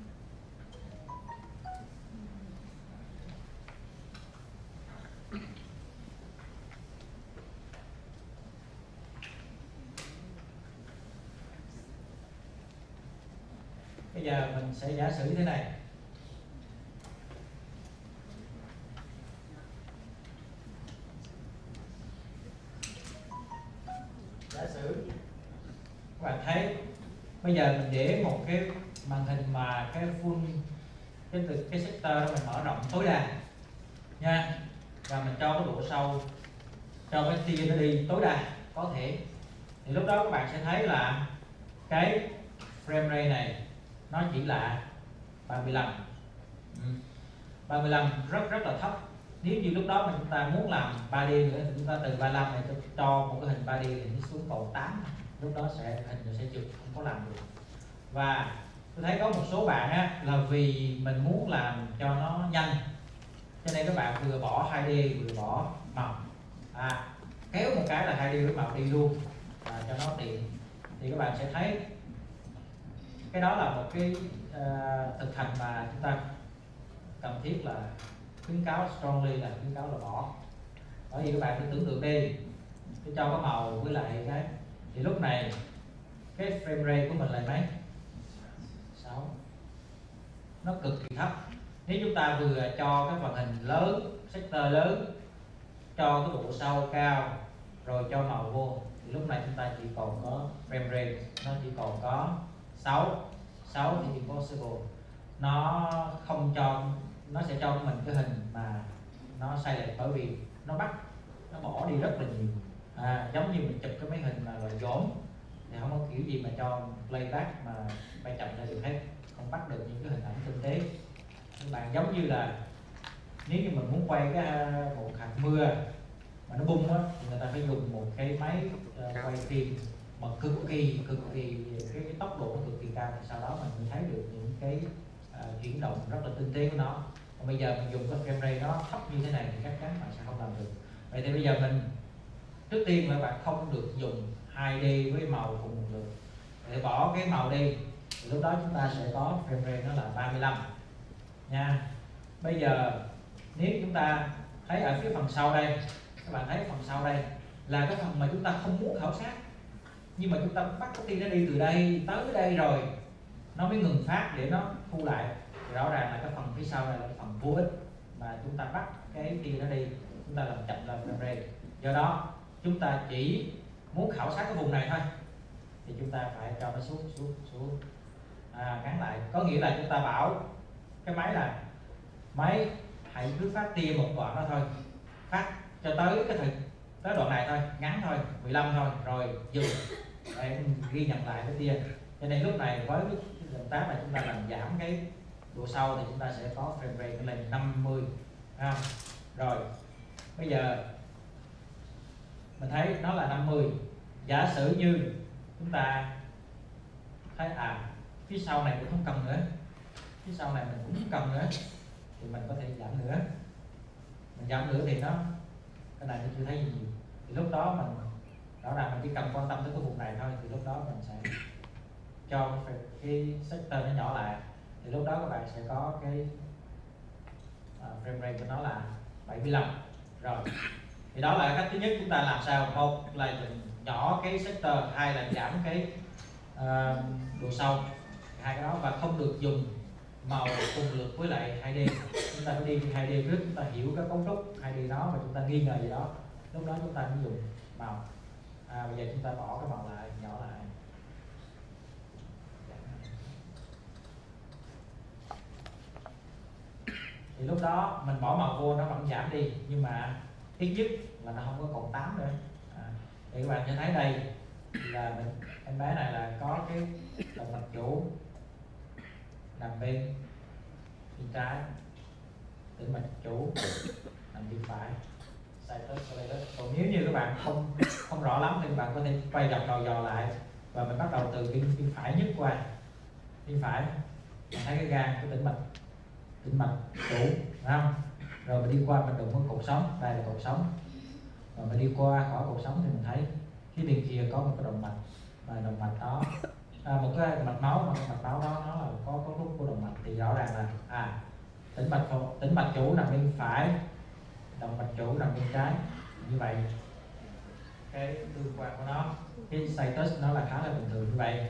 Bây giờ mình sẽ giả sử như thế này. Giả sử các bạn thấy bây giờ mình để một cái màn hình mà cái full cái sector đó mình mở rộng tối đa nha, và mình cho cái độ sâu, cho cái tia nó đi tối đa có thể, thì lúc đó các bạn sẽ thấy là cái frame rate này nó chỉ là 35. 35 rất là thấp. Nếu như lúc đó mà chúng ta muốn làm 3D nữa thì chúng ta từ 35 này cho một cái hình 3D thì nó xuống còn 8, lúc đó hình sẽ chụp không có làm được. Và tôi thấy có một số bạn á, là vì mình muốn làm cho nó nhanh, cho nên các bạn vừa bỏ 2D vừa bỏ màu, kéo một cái là 2D với màu đi luôn, cho nó tiện. Thì các bạn sẽ thấy cái đó là một cái thực hành mà chúng ta cần thiết là khuyến cáo strongly, là khuyến cáo là bỏ. Bởi vì các bạn cứ tưởng tượng đi, tôi cho có màu với lại cái, thì lúc này cái frame rate của mình là mấy? 6. Nó cực kỳ thấp. Nếu chúng ta vừa cho cái màn hình lớn, sector lớn, cho cái độ sâu cao, rồi cho màu vô, thì lúc này chúng ta chỉ còn có frame rate, nó chỉ còn có 6 thì impossible. Nó không cho, nó sẽ cho mình cái hình mà nó sai lệch, bởi vì nó bỏ đi rất là nhiều. Giống như mình chụp cái máy hình mà loại dỗm thì không có kiểu gì mà cho playback mà bay chậm ra được hết, không bắt được những cái hình ảnh tinh tế. Các bạn giống như là nếu như mình muốn quay một hạt mưa mà nó bung á, thì người ta phải dùng một cái máy quay phim mà cực kỳ cái tốc độ nó cực kỳ cao, thì sau đó mình mới thấy được những cái chuyển động rất là tinh tế của nó. Còn bây giờ mình dùng cái frame rate nó thấp như thế này thì chắc chắn bạn sẽ không làm được. Vậy thì bây giờ mình trước tiên là bạn không được dùng 2D với màu cùng một lượt, để bỏ cái màu đi, thì lúc đó chúng ta sẽ có frame rate nó là 35 nha. Bây giờ nếu chúng ta thấy ở phía phần sau đây, các bạn thấy phần sau đây là cái phần mà chúng ta không muốn khảo sát, nhưng mà chúng ta bắt cái tia nó đi từ đây tới đây rồi nó mới ngừng phát để nó thu lại, thì rõ ràng là cái phần phía sau này là cái phần vô ích mà chúng ta bắt cái tia nó đi, chúng ta làm chậm lên frame rate. Do đó chúng ta chỉ muốn khảo sát cái vùng này thôi thì chúng ta phải cho nó xuống ngắn lại. Có nghĩa là chúng ta bảo cái máy là máy hãy cứ phát tia một đoạn đó thôi, phát cho tới tới đoạn này thôi, ngắn thôi, 15 thôi, rồi dừng để ghi nhận lại cái tia. Cho nên lúc này với cái động tác này chúng ta làm giảm cái độ sâu thì chúng ta sẽ có frame rate lên 50. Rồi bây giờ mình thấy nó là 50. Giả sử như chúng ta thấy phía sau này cũng không cần nữa, phía sau này mình cũng không cần nữa, thì mình có thể giảm nữa. Mình giảm nữa thì cái này nó chưa thấy gì nhiều, thì lúc đó mình rõ ràng mình chỉ cần quan tâm tới cái vùng này thôi, thì lúc đó mình sẽ cho cái sector nó nhỏ lại, thì lúc đó các bạn sẽ có cái frame rate của nó là 75. Rồi thì đó là cách thứ nhất, chúng ta làm sao, một là nhỏ cái sector, hai là giảm cái độ sâu, hai cái đó, và không được dùng màu cùng lượt với lại 2D. Chúng ta phải đi 2D trước, chúng ta hiểu cái cấu trúc 2D đó và chúng ta nghi ngờ gì đó, lúc đó chúng ta mới dùng màu. Bây giờ chúng ta bỏ cái màu lại, nhỏ lại. Thì lúc đó mình bỏ màu vô nó vẫn giảm đi, nhưng mà ít nhất là nó không có còn 8 nữa. Thì các bạn sẽ thấy đây là em bé này là có cái động mạch chủ nằm bên trái, tĩnh mạch chủ nằm bên phải. Còn nếu như các bạn không rõ lắm thì các bạn có thể quay dọc đầu dò lại, và mình bắt đầu từ bên phải nhất qua. Bên phải mình thấy cái gan của tĩnh mạch chủ, đúng không? Rồi mình đi qua mình đụng với cột sống, đây là cột sống. Rồi mình đi qua khỏi cột sống thì mình thấy phía bên kia có một cái động mạch, và động mạch đó một cái mạch máu, mà cái mạch máu đó nó là có cấu trúc của động mạch, thì rõ ràng là tĩnh mạch chủ nằm bên phải, động mạch chủ nằm bên trái. Như vậy cái tương quan của nó, cái status nó là khá là bình thường như vậy.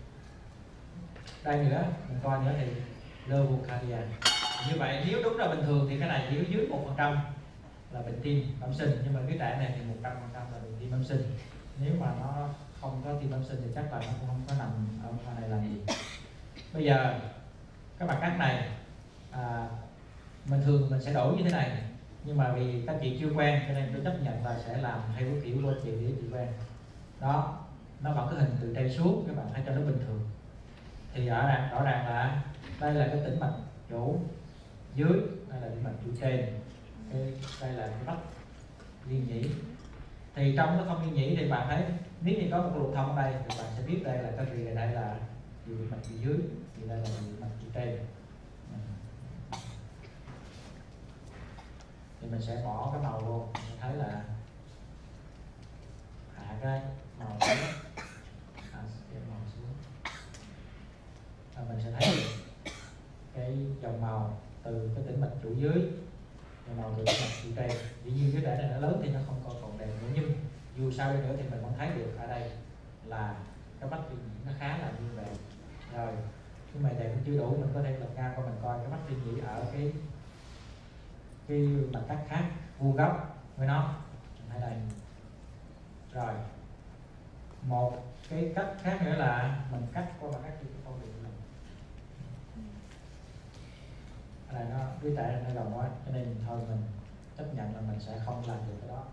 Đây nữa, mình coi nữa thì levocardia. Như vậy nếu đúng là bình thường thì cái này chỉ dưới 1% là bệnh tim bẩm sinh, nhưng mà cái trẻ này thì 100% là bệnh tim bẩm sinh. Nếu mà nó không có tim bẩm sinh thì chắc là nó cũng không có nằm ở khoa này làm gì. Bây giờ các bạn cắt này mình thường mình sẽ đổi như thế này, nhưng mà vì các chị chưa quen cho nên tôi chấp nhận là sẽ làm theo cái kiểu của chị để chị quen. Đó, nó bằng cái hình từ trên xuống, các bạn hãy cho nó bình thường. Thì rõ ràng là đây là cái tĩnh mạch chủ dưới, đây là tĩnh mạch chủ trên, đây là cái vách liên nhĩ. Thì trong cái thông liên nhĩ thì bạn thấy nếu như có một cái lỗ thông ở đây thì bạn sẽ biết đây là cái rìa, đây là tĩnh mạch dưới, thì đây là tĩnh mạch chủ trên. Thì mình sẽ bỏ cái màu vô, mình thấy là hạ cái màu xuống, màu xuống, và mình sẽ thấy cái dòng màu từ cái tĩnh mạch chủ dưới, dòng màu từ tĩnh mạch chủ trên. Dĩ nhiên cái trẻ này nó lớn thì nó không còn đẹp nữa, nhưng dù sao đi nữa thì mình vẫn thấy được ở đây là cái vách tuyến nhĩ nó khá là như vậy. Rồi nhưng mà vậy cũng chưa đủ, mình có thể lật ngang qua mình coi cái vách tuyến nhĩ ở cái mặt cắt khác vuông góc với nó, mình thấy đây. Rồi một cái cách khác nữa là mình cắt qua mặt cắt trên cái con đường này. Ở đây nó với tại nó rộng quá cho nên thôi mình chấp nhận là mình sẽ không làm được cái đó.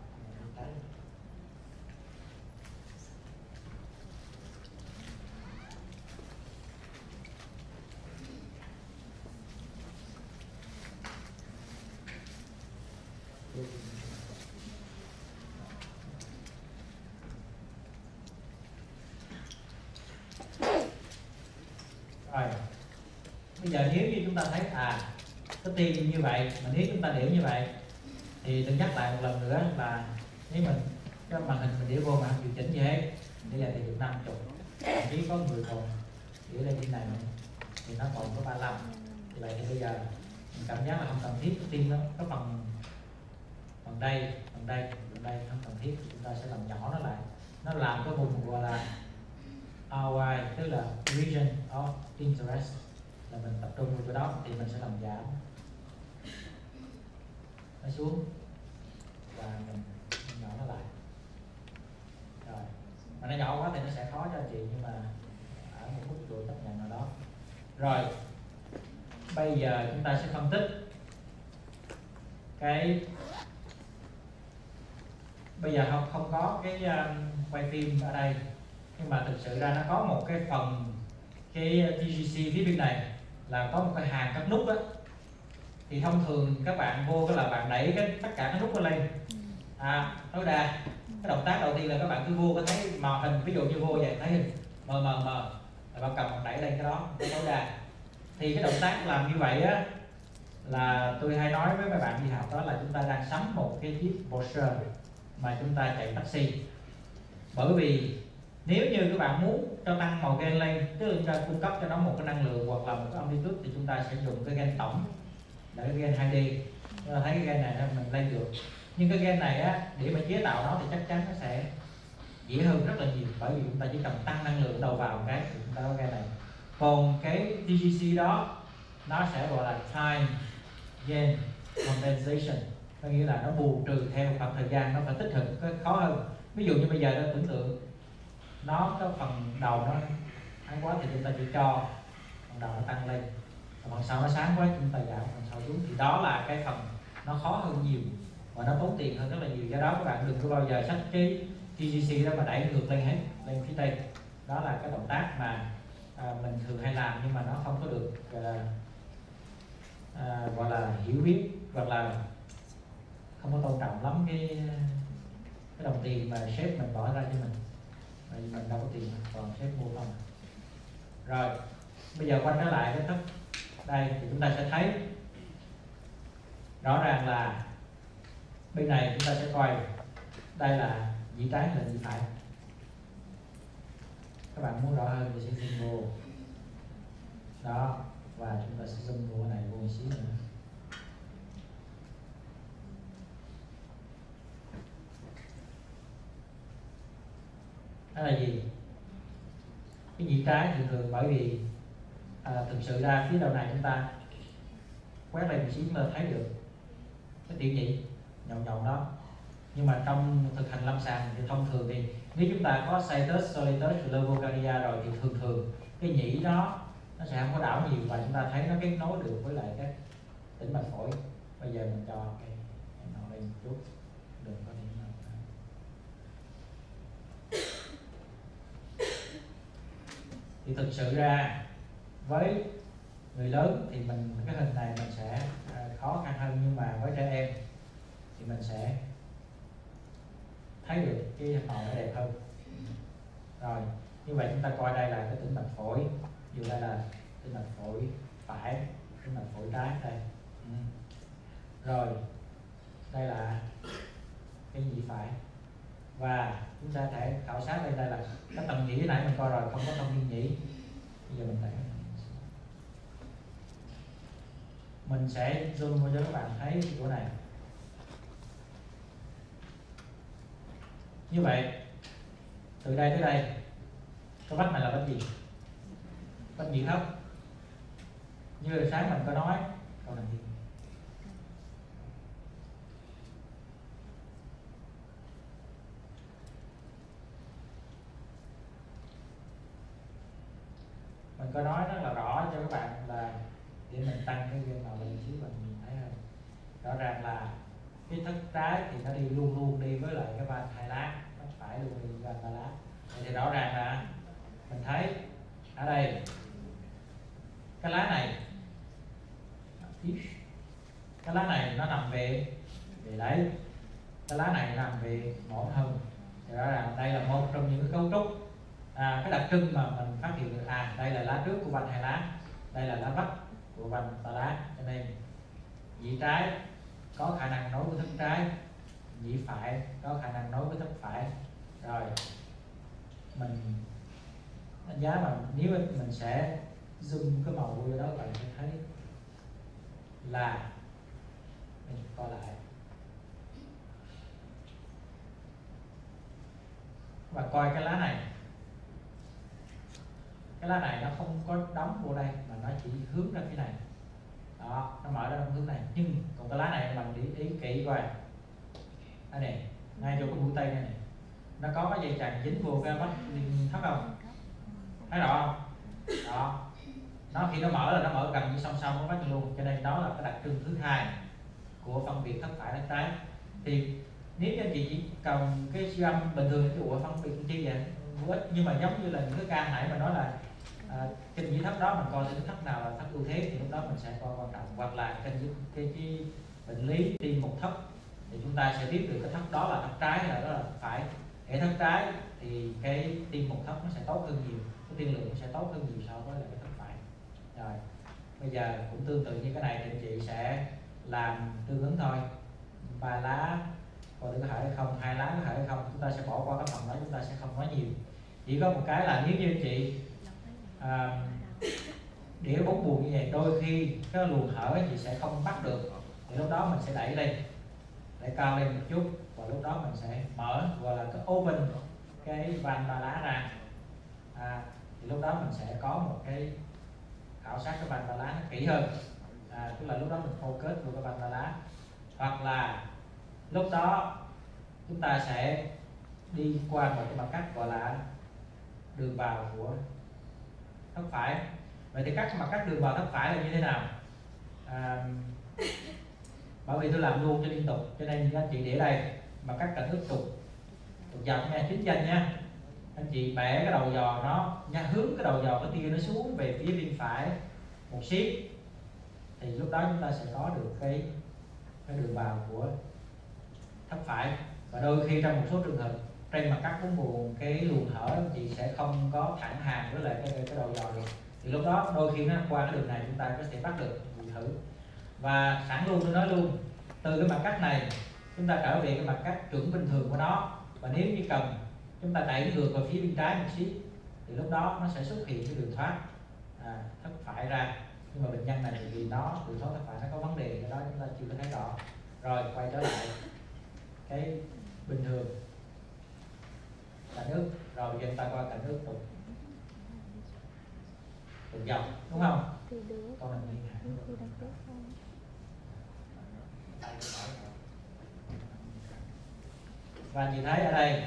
Rồi bây giờ nếu như chúng ta thấy cái tim như vậy, mà nếu chúng ta điểm như vậy thì tôi nhắc lại một lần nữa là nếu mình cái màn hình mình điểm vô mà không điều chỉnh gì hết, bây giờ thì được 50, chỉ có 10 còn điểm lên trên này thì nó còn có 35. Như vậy thì bây giờ mình cảm giác là không cần thiết cái tim nó có phần đây không cần thiết, thì chúng ta sẽ làm nhỏ nó lại, nó làm cái vùng gọi là ROI, tức là region of interest, là mình tập trung vào cái đó thì mình sẽ làm giảm nó xuống và mình nhỏ nó lại. Rồi mà nó nhỏ quá thì nó sẽ khó cho anh chị, nhưng mà ở một mức độ chấp nhận nào đó. Rồi bây giờ chúng ta sẽ phân tích cái bây giờ không có cái quay phim ở đây, nhưng mà thực sự ra nó có một cái phần cái TGC phía bên này là có một cái hàng các nút đó, thì thông thường các bạn vô cái là bạn đẩy tất cả các nút nó lên tối đa. Cái động tác đầu tiên là các bạn cứ vô có thấy màn hình, ví dụ như vô vậy thấy hình mờ là bạn cầm bạn đẩy lên cái đó cái tối đa. Thì cái động tác làm như vậy á là tôi hay nói với các bạn đi học, đó là chúng ta đang sắm một cái chiếc Porsche mà chúng ta chạy taxi. Bởi vì nếu như các bạn muốn cho tăng màu gain lên, tức là chúng ta cung cấp cho nó một cái năng lượng hoặc là một cái amplitude, thì chúng ta sẽ dùng cái gain tổng để cái gain 2D. Chúng ta thấy cái gain này mình lên được, nhưng cái gain này á, để mà chế tạo nó thì chắc chắn nó sẽ dễ hơn rất là nhiều, bởi vì chúng ta chỉ cần tăng năng lượng đầu vào cái thì chúng ta có gain này. Còn cái TGC đó nó sẽ gọi là time gain compensation, có nghĩa là nó bù trừ theo khoảng thời gian, nó phải tích hợp cái khó hơn. Ví dụ như bây giờ nó tưởng tượng nó cái phần đầu nó ánh quá thì chúng ta chỉ cho phần đầu nó tăng lên, còn phần sau nó sáng quá chúng ta giảm phần sau xuống, thì đó là cái phần nó khó hơn nhiều và nó tốn tiền hơn rất là nhiều. Do đó các bạn đừng có bao giờ xách cái TGC đó mà đẩy ngược lên hết lên phía trên. Đó là cái động tác mà mình thường hay làm, nhưng mà nó không có được gọi là hiểu biết, hoặc là không có tôn trọng lắm cái đồng tiền mà sếp mình bỏ ra cho mình, bởi vì mình đâu có tiền, còn sếp mua không. Rồi bây giờ quay trở lại cái thấp đây thì chúng ta sẽ thấy rõ ràng là bên này chúng ta sẽ coi đây là nhĩ trái hay là nhĩ phải. Các bạn muốn rõ hơn thì sẽ zoom vô đó, và chúng ta sẽ zoom vô cái này vô một xíu nữa. Đó là gì? Cái nhĩ trái thường thường, bởi vì thực sự ra phía đầu này chúng ta quét lên một xíu là thấy được cái tiểu nhĩ nhọn đó, nhưng mà trong thực hành lâm sàng thì thông thường thì nếu chúng ta có situs, soletus, lobocardia rồi thì thường thường cái nhĩ đó nó sẽ không có đảo nhiều, và chúng ta thấy nó kết nối được với lại các tĩnh mạch phổi. Bây giờ mình cho cái nó lên một chút, đừng có điểm nào. Thì thực sự ra với người lớn thì cái hình này mình sẽ khó khăn hơn, nhưng mà với trẻ em thì mình sẽ thấy được cái màu nó đẹp hơn. Rồi như vậy chúng ta coi đây là cái tĩnh mạch phổi, dù đây là tĩnh mạch phổi phải, tĩnh mạch phổi trái đây. Rồi đây là cái nhĩ phải, và chúng ta thể khảo sát đây là cái tầng nhĩ nãy mình coi rồi, không có thông thiên nhĩ. Bây giờ mình đẩy, mình sẽ zoom vô cho các bạn thấy chỗ này. Như vậy từ đây tới đây cái vách này là vách gì? Vách nhị thấp. Như là sáng mình có nói câu này gì? Mình có nói rất là rõ cho các bạn là để mình tăng cái viên màu lên xíu mình nhìn thấy hơn. Rõ ràng là cái thất trái thì nó đi luôn luôn đi với lại cái van hai lá, thất phải luôn đi van ba lá. Vậy thì rõ ràng là mình thấy ở đây cái lá này nó nằm về đấy, cái lá này nằm về mỏng hơn. Thì rõ ràng đây là một trong những cái cấu trúc cái đặc trưng mà mình phát hiện được đây là lá trước của van hai lá, đây là lá vách của van ba lá, cho nên nhị trái có khả năng nối với thất trái, nhị phải có khả năng nối với thất phải. Rồi mình đánh giá mà nếu mình sẽ zoom cái màu vô đó, bạn sẽ thấy là mình coi lại và coi cái lá này, cái lá này nó không có đóng vô đây mà nó chỉ hướng ra phía này đó, nó mở ra hướng này. Nhưng còn cái lá này mình để ý kỹ coi đây này, ngay chỗ cái mũi tay này, nó có cái dây chằng dính vô cái vách thấp không, thấy rõ không? Đó, nó khi nó mở là nó mở gần như song song với vách luôn, cho nên đó là cái đặc trưng thứ hai của phân biệt thất phải thất trái. Thì nếu anh chị chỉ cần cái siêu âm bình thường thì phân biệt chi vậy vô ích, nhưng mà giống như là những cái ca nãy mà nói là trên dưới thấp đó mình coi cái thấp nào là thấp ưu thế thì lúc đó mình sẽ coi quan trọng, hoặc là trên cái bệnh lý tim một thấp thì chúng ta sẽ biết được cái thấp đó là thấp trái hay là đó là thấp phải. Hệ thấp trái thì cái tim một thấp nó sẽ tốt hơn nhiều, cái tiên lượng nó sẽ tốt hơn nhiều so với lại cái thấp phải. Rồi bây giờ cũng tương tự như cái này thì anh chị sẽ làm tương ứng thôi, ba lá coi được có thể hay không, hai lá có thể hay không, chúng ta sẽ bỏ qua cái phần đó, chúng ta sẽ không nói nhiều. Chỉ có một cái là nếu như anh chị đĩa 4 buồng như vậy, đôi khi cái luồng thở chị sẽ không bắt được, thì lúc đó mình sẽ đẩy lên, đẩy cao lên một chút, và lúc đó mình sẽ mở gọi là cái open cái van ba lá ra. Thì lúc đó mình sẽ có một cái khảo sát cái van ba lá nó kỹ hơn, tức là lúc đó mình focus vào cái van ba lá. Hoặc là lúc đó chúng ta sẽ đi qua một cái mặt cắt gọi là đường vào của thất phải. Vậy thì các mặt cắt đường vào thất phải là như thế nào? Bởi vì tôi làm luôn cho liên tục cho nên anh chị để đây mặt cắt cạnh ức trục dọc nha, chính danh nha. Anh chị bẻ cái đầu giò nó nha, hướng cái đầu giò cái tia nó xuống về phía bên phải một xíu, thì lúc đó chúng ta sẽ có được cái đường vào của thất phải. Và đôi khi trong một số trường hợp trên mặt cắt 4 buồng cái luồng thở anh chị sẽ không có thẳng hàng với lại cái đầu giò được, thì lúc đó đôi khi nó qua cái đường này chúng ta có thể bắt được thử. Và sẵn luôn tôi nói luôn, từ cái mặt cắt này chúng ta trở về cái mặt cắt chuẩn bình thường của nó, và nếu như cần chúng ta đẩy ngược vào phía bên trái một xíu thì lúc đó nó sẽ xuất hiện cái đường thoát thất phải ra. Nhưng mà bệnh nhân này thì vì nó đường thoát thất phải nó có vấn đề, cái đó chúng ta chưa có thấy rõ. Rồi quay trở lại cái bình thường cạnh ức, rồi bây giờ chúng ta coi cạnh ức trục dọc, đúng không? Con này nghiêng hẳn và như thấy ở đây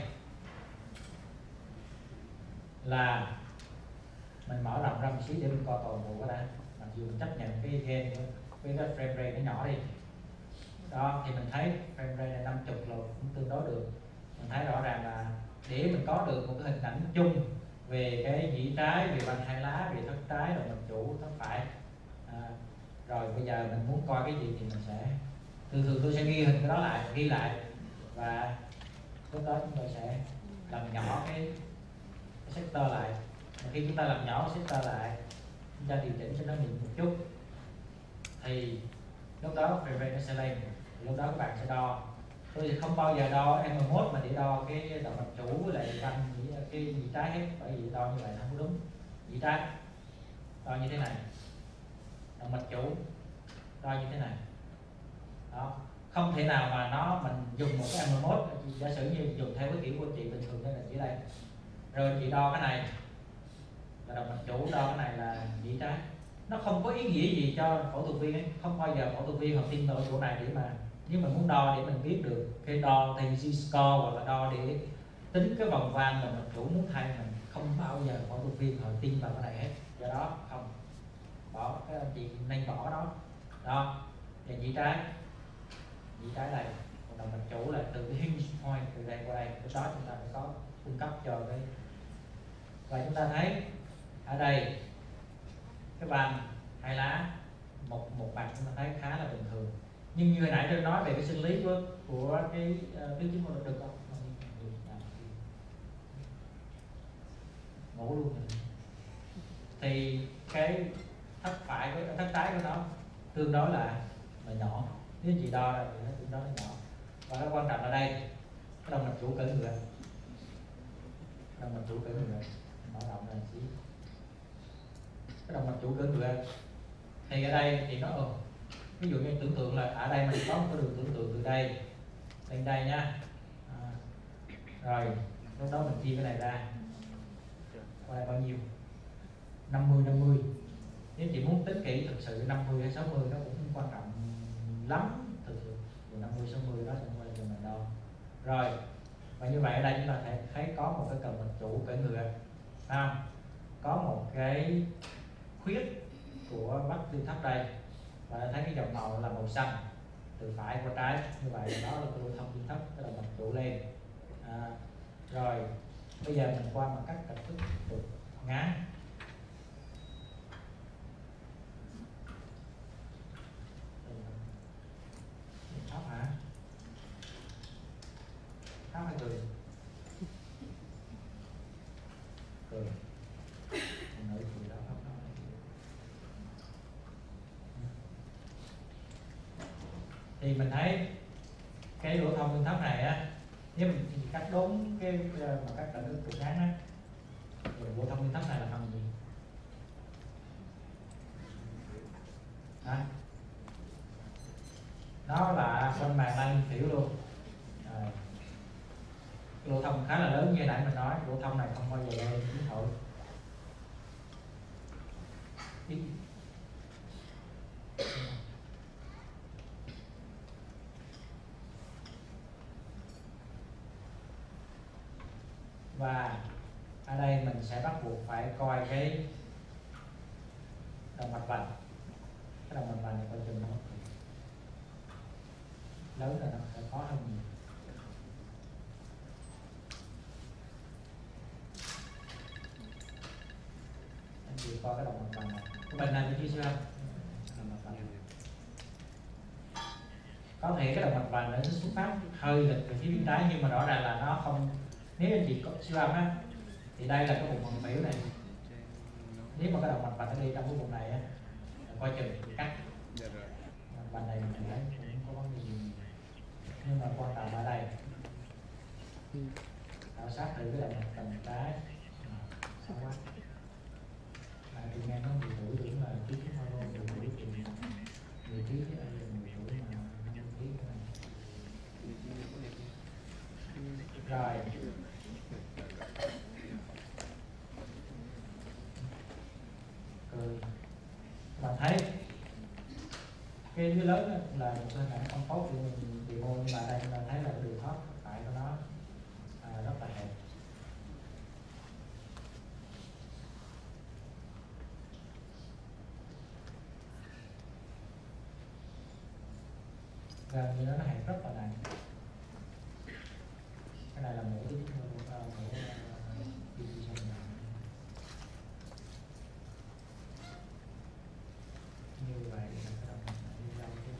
là mình mở rộng ra một xíu để mình coi toàn bộ cái đã, mặc dù mình chấp nhận cái gen với cái frame rate nó nhỏ đi đó, thì mình thấy frame rate là 50 là cũng tương đối được. Mình thấy rõ ràng là để mình có được một cái hình ảnh chung về cái nhĩ trái, về van hai lá, về thất trái, rồi mình chủ thất phải. Rồi bây giờ mình muốn coi cái gì thì mình sẽ thường tôi sẽ ghi hình cái đó lại, ghi lại, và lúc đó chúng tôi sẽ làm nhỏ cái sector lại. Và khi chúng ta làm nhỏ sector lại, chúng ta điều chỉnh cho nó nhịn một chút, thì lúc đó frame rate nó sẽ lên. Thì lúc đó các bạn sẽ đo. Tôi thì không bao giờ đo M1 mà để đo cái động mạch chủ với lại van cái nhĩ trái hết, bởi vì đo như vậy không có đúng. Nhĩ trái đo như thế này, động mạch chủ đo như thế này đó, không thể nào mà mình dùng một cái M1, giả sử như dùng theo cái kiểu của chị bình thường đây là chỉ đây, rồi chị đo cái này là động mạch chủ, đo cái này là nhĩ trái, nó không có ý nghĩa gì cho phẫu thuật viên ấy. Không bao giờ phẫu thuật viên họ tin vào chỗ này để mà nếu mình muốn đo để mình biết được cái đo thì Z-score hoặc là đo để tính cái vòng van động mạch chủ muốn thay, mình không bao giờ phẫu thuật viên họ tin vào cái này hết. Do đó không, bỏ cái anh chị nên bỏ đó. Đó và nhĩ trái đây, còn động mạch chủ là từ cái hinge point từ đây qua đây, cái đó chúng ta phải có cung cấp cho cái. Và chúng ta thấy ở đây cái van hai lá một mặt chúng ta thấy khá là bình thường, nhưng như hồi nãy tôi nói về cái sinh lý của cái biến chứng của được không? Ngủ luôn rồi. Thì cái thất trái của nó tương đối là nhỏ, nếu chị đo ra thì nó tương đối là nhỏ. Và nó quan trọng ở đây cái động mạch chủ cỡ ngựa, mở rộng ra xíu, cái động mạch chủ cỡ ngựa thì ở đây thì nó ví dụ như tưởng tượng là ở đây mình có một cái đường tưởng tượng từ đây lên đây nha, rồi lúc đó mình chia cái này ra qua đây bao nhiêu, 50. Nếu chị muốn tính kỹ thực sự 50 hay 60 nó cũng không quan trọng lắm, thực sự 50 60 đó xong rồi mình đo. Rồi và như vậy ở đây chúng ta thấy có một cái động mạch chủ cỡ ngựa, không? Có một cái khuyết của vách tiêu thấp đây, và thấy cái dòng màu là màu xanh từ phải qua trái, như vậy đó là cái lưu thông tiêu thấp, cái động mạch chủ lên. Rồi bây giờ mình qua một cách cách thức được ngán. Thấp hả? Thấp hay cười? Cười. Nữ cười đó, thấp đó. Thì mình thấy cái lỗ thông thấp này á, nếu mình cắt đúng cái mà cắt cận cái trục ngắn á, thì lỗ thông thấp này là phần gì? Hả? Nó là bên màng lan tiểu luôn. Lỗ thông khá là lớn như nãy mình nói, lỗ thông này không bao giờ lên yếm thổi. Và ở đây mình sẽ bắt buộc phải coi cái động mạch vành, cái động mạch vành này coi chừng nó lớn là nó sẽ khó hơn nhiều. Anh chị coi cái động mạch vành này, cái bệnh này chưa chưa? Có thể cái động mạch vành nó xuất phát hơi lệch về phía bên trái, nhưng mà rõ ràng là nó không. Nếu anh chị có siêu âm á thì đây là cái vùng màng biểu này, nếu mà cái động mạch vành nó đi trong cái vùng này á, coi chừng cắt vành này mình thấy cũng có vấn đề gì, nhưng mà quan trọng ở đây khảo sát thử cái động mạch vành trái. Sao quá tôi nghe nói 10 tuổi đúng là ký cái hormone 10 tuổi thì 10 ký với ai 10 tuổi mà 5 ký cái này. Rồi cười, bạn thấy cái đứa lớn là một hình ảnh không tốt của mình bị môn, nhưng mà đây chúng ta thấy là đường thoát phải của nó rất là hẹp. Gần như nó hẹp rất là nặng. Cái này là mổ như vậy là cái động mạch đi lâu chứ.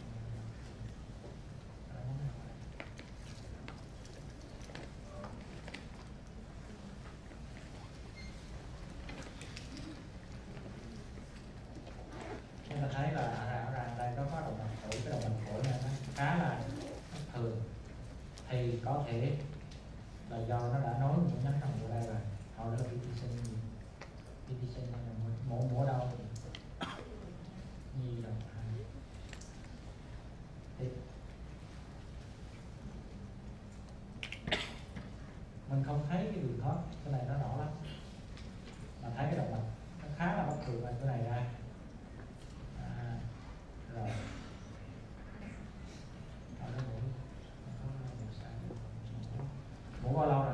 Chúng ta thấy là rõ ràng đây có động mạch phổi, cái động mạch phổi này nó khá là thường, thì có thể là do nó đã nối một nhánh rồng ở đây rồi, họ đã bị PTC mổ đâu nhi đồng. thường hết, cái này nó rõ lắm. Mà thấy cái động mạch nó khá là bất thường ở cái này ra. Rồi ngủ bao lâu rồi?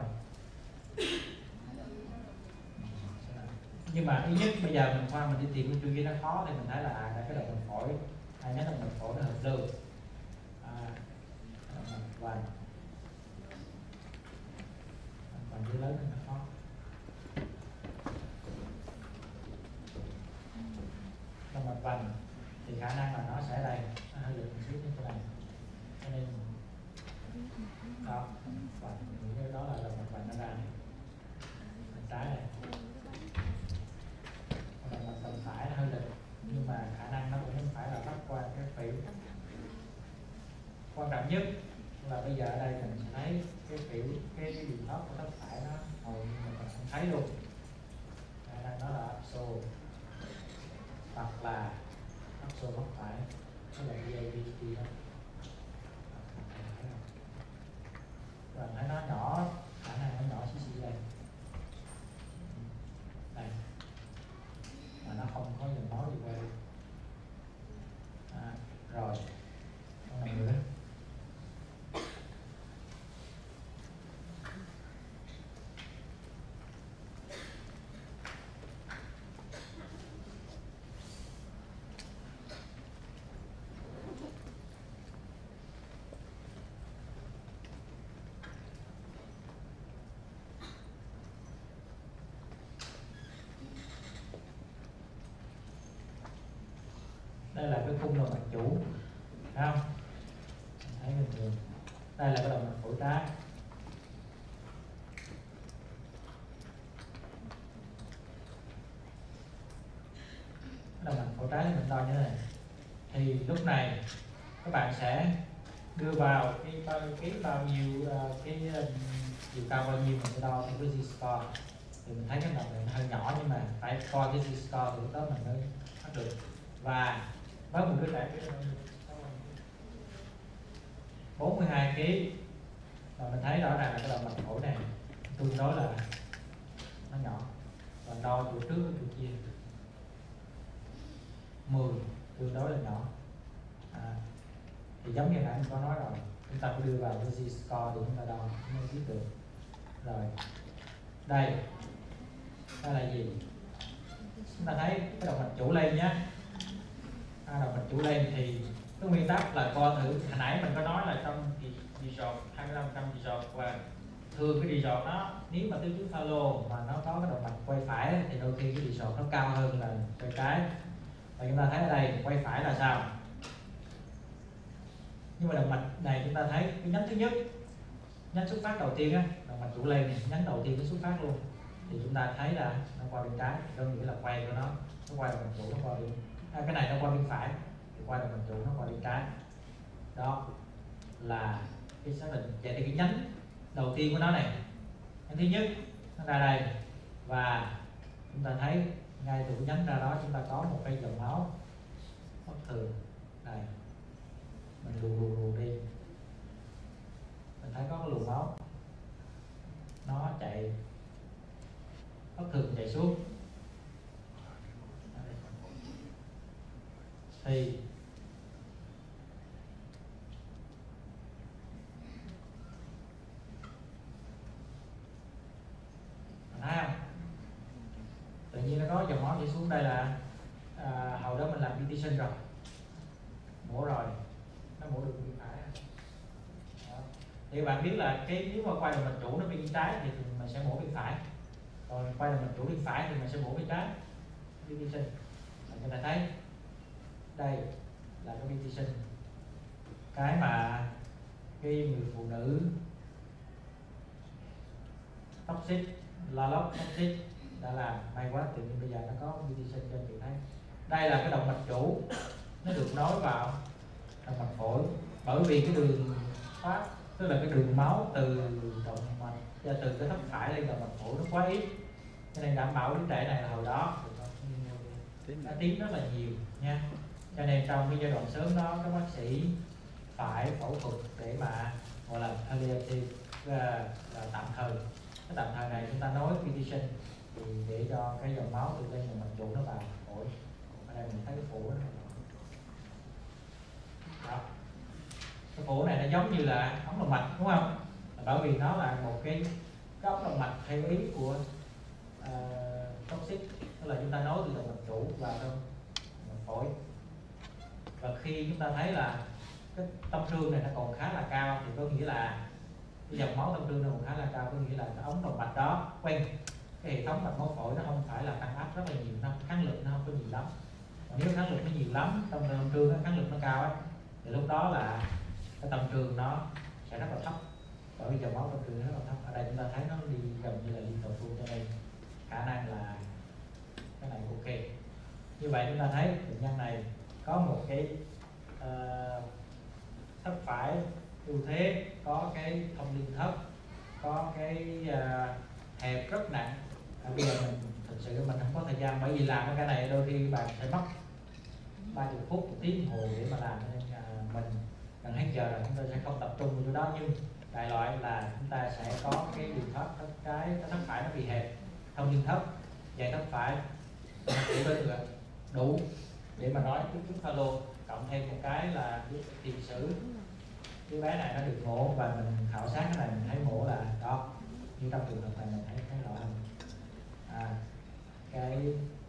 Nhưng mà ít nhất bây giờ mình qua mình đi tìm cái chu kia nó khó thì mình thấy là cái động mạch phổi, hai nhánh động mạch phổi nó hợp lưu. Động mạch vành dưới lớn thì nó khó. Động mạch vành thì khả năng là nó sẽ đây, nó hơi lực một xíu như thế này, cho nên đó, vành những cái đó là động mạch vành nó ra này, bên trái này. Động mạch vành phải nó hơi lực, nhưng mà khả năng nó cũng không phải là bắt qua cái phễu. Quan trọng nhất là bây giờ ở đây mình sẽ thấy cái phễu, cái đường thấp của thấp phải nó hầu như mình không thấy luôn. Khả năng nó là áp xô hoặc là áp xô góc phải, nó là DABT đó. Và thấy nó nhỏ, khả năng nó nhỏ xíu đây. Đây. Mà nó không có dòng máu đi qua được. Rồi. Con này nữa. Đây là cái khung động mạch chủ, thấy không? Thấy bình thường. Đây là cái động mạch phổi trái. Động mạch phổi trái mình đo như thế này. Thì lúc này các bạn sẽ đưa vào cái bao nhiêu cái chiều cao bao nhiêu mình sẽ đo theo cái Z-score. Thì mình thấy cái động này nó hơi nhỏ nhưng mà phải coi cái Z-score thì lúc đó mình mới bắt được. Và với một đứa trẻ 42 kg và mình thấy rõ ràng là cái động mạch phổi này tương đối là nó nhỏ. Và đo chỗ trước với chỗ kia 10 tương đối là nhỏ. Thì giống như nãy mình có nói rồi, chúng ta phải đưa vào cái Z-score để chúng ta đo mới biết được. Rồi đây là gì? Chúng ta thấy cái động mạch chủ lên nhé. Động mạch chủ lên thì cái nguyên tắc là coi thử, hồi nãy mình có nói là trong resort 25% resort, và thường cái resort nó nếu mà tứ chứng pha lô mà nó có cái động mạch quay phải thì đôi khi cái resort nó cao hơn là quay trái. Và chúng ta thấy ở đây quay phải là sao? Nhưng mà động mạch này chúng ta thấy cái nhánh thứ nhất, nhánh xuất phát đầu tiên á, động mạch chủ lên này, nhánh đầu tiên nó xuất phát luôn, thì chúng ta thấy là nó qua bên trái, đơn nghĩa là quay của nó qua động mạch chủ, nó qua bên cái này nó qua bên phải, thì qua động mạch chủ nó qua bên trái. Đó là cái xác định. Vậy thì cái nhánh đầu tiên của nó này, nhánh thứ nhất nó ra đây, và chúng ta thấy ngay từ cái nhánh ra đó chúng ta có một cái dòng máu bất thường đây. Mình luồn đi, mình thấy có cái luồng máu nó chạy bất thường chạy xuống. Thì thấy không? Tự nhiên nó có dòng máu chạy xuống đây là hồi đó mình làm PTC rồi, mổ rồi, nó mổ được bên phải. Thì bạn biết là cái nếu mà quay động mạch chủ nó bên trái thì mình sẽ mổ bên phải, còn quay động mạch chủ bên phải thì mình sẽ mổ bên trái. PTC chúng ta thấy đây là cái PTC, cái mà cái người phụ nữ toxic, la lóc toxic đã làm. May quá tự nhiên bây giờ nó có PTC cho chị thấy. Đây là cái động mạch chủ, nó được nối vào động mạch phổi, bởi vì cái đường thoát, tức là cái đường máu từ động mạch từ cái thấp phải lên động mạch phổi nó quá ít, cho nên đảm bảo đứa trẻ này là hồi đó nó tím rất là nhiều nha. Cho nên trong cái giai đoạn sớm đó các bác sĩ phải phẫu thuật để mà gọi là palliative, là tạm thời cái tạm thời này chúng ta nối petition thì để cho cái dòng máu từ bên mạch chủ nó vào phổi. Ở đây mình thấy cái phủ đó. Cái phủ này nó giống như là ống động mạch đúng không? Bởi vì nó là một cái ống động mạch theo ý của toxic, tức là chúng ta nối từ động mạch chủ vào trong phổi. Và khi chúng ta thấy là cái tâm trương này nó còn khá là cao thì có nghĩa là cái dòng máu tâm trương nó còn khá là cao, có nghĩa là cái ống động mạch đó quen cái hệ thống mạch máu phổi nó không phải là tăng áp rất là nhiều, kháng lực nó không có nhiều lắm. Và nếu kháng lực nó nhiều lắm, tâm trương nó kháng lực nó cao ấy, thì lúc đó là cái tâm trương nó sẽ rất là thấp, bởi vì dòng máu tâm trương nó rất là thấp. Ở đây chúng ta thấy nó đi gần như là liên tục luôn, cho nên khả năng là cái này ok. Như vậy chúng ta thấy bệnh nhân này có một cái thất phải ưu thế, có cái thông liên thất, có cái hẹp rất nặng. Bây giờ mình thực sự mình không có thời gian, bởi vì làm cái này đôi khi bạn phải mất 30 phút, 1 tiếng đồng hồ để mà làm, nên mình gần hết giờ rồi chúng ta sẽ không tập trung vào chỗ đó. Nhưng đại loại là chúng ta sẽ có cái đường thất, cái thất phải nó bị hẹp, thông liên thất, dày thất phải để bên ngược đủ để mà nói chút pha lô, cộng thêm một cái là tiền sử cái bé này nó được mổ và mình khảo sát cái này mình thấy mổ là đó, như trong trường hợp này mình thấy cái loại hình cái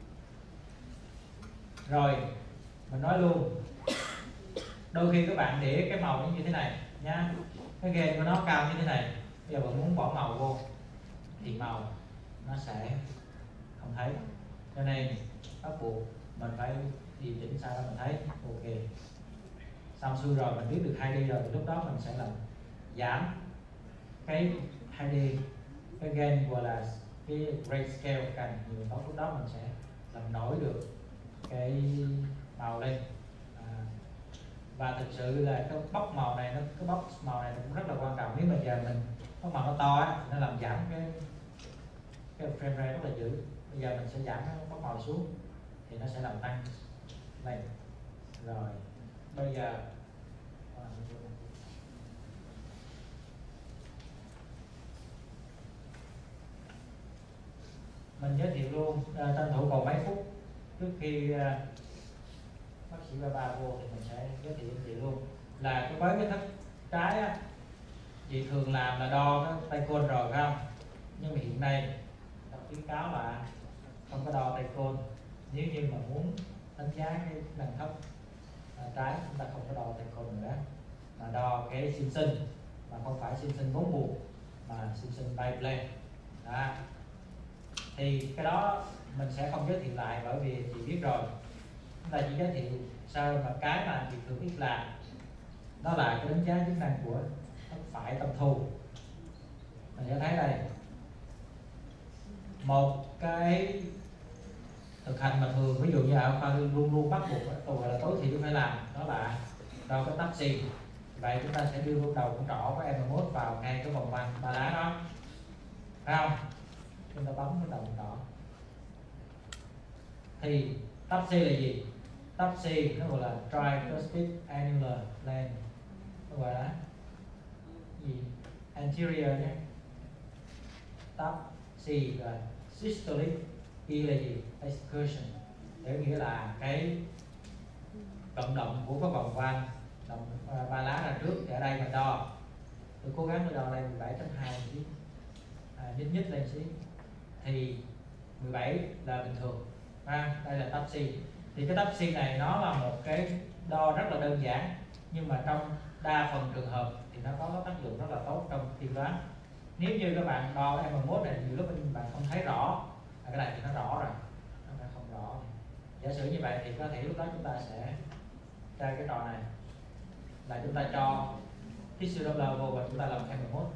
rồi mình nói luôn, đôi khi các bạn để cái màu nó như thế này nha, cái gain của nó cao như thế này, bây giờ bạn muốn bỏ màu vô thì màu nó sẽ không thấy, cho nên bắt buộc mình phải điều chỉnh sao đó mình thấy ok. Xong xuôi rồi mình biết được 2D rồi thì lúc đó mình sẽ làm giảm cái 2D, cái gain gọi là cái grayscale càng nhiều tốt, lúc đó mình sẽ làm nổi được cái màu lên. Và thực sự là cái box màu này, cái box màu này cũng rất là quan trọng. Nếu bây giờ mình box màu nó to á, nó làm giảm cái frame rate rất là dữ. Bây giờ mình sẽ giảm cái box màu xuống thì nó sẽ làm tăng lên. Rồi bây giờ mình giới thiệu luôn, tranh thủ còn mấy phút trước khi bác sĩ ba vô thì mình sẽ giới thiệu chị luôn là với cái thất trái á, chị thường làm là đo cái tay côn rồi phải không? Nhưng mà hiện nay ta khuyến cáo là không có đo tay côn. Nếu như mà muốn đánh giá cái nâng thấp trái, chúng ta không có đo tay côn nữa, mà đo cái Simpson, mà không phải Simpson 4 buộc mà Simpson biplane. Thì cái đó mình sẽ không giới thiệu lại, bởi vì chị biết rồi. Chúng ta chỉ giới thiệu sao mà cái mà chị thường ít làm đó là cái đánh giá chức năng của thất phải tâm thu. Mình sẽ thấy đây một cái thực hành mà thường, ví dụ như ở khoa luôn luôn bắt buộc gọi là tối thiểu phải làm, đó là đo cái tắp xi. Vậy chúng ta sẽ đưa luôn đầu con trỏ của M1 vào ngay cái vòng quanh ba lá đó, phải không? Chúng ta bấm cái đầu con trỏ thì tắp xi là gì? Tắp xi nó gọi là tricuspid annular length, nó gọi là gì? Anterior nhé. Tắp xi là systolic, y là gì? Excursion, để nghĩa là cái vận động của cái vòng quanh ba lá ra trước. Thì ở đây mình đo, tôi cố gắng tôi đo đây 17.2 xí, nhích lên xí, thì 17 là bình thường. Đây là tắp xi. Thì cái tắp xi này nó là một cái đo rất là đơn giản, nhưng mà trong đa phần trường hợp thì nó có tác dụng rất là tốt trong tiên đoán. Nếu như các bạn đo M1 này nhiều lúc bạn không thấy rõ, cái này thì nó rõ rồi, nó không rõ. Giả sử như vậy thì có thể lúc đó chúng ta sẽ chơi cái trò này là chúng ta cho tissue Doppler vô và chúng ta làm M1.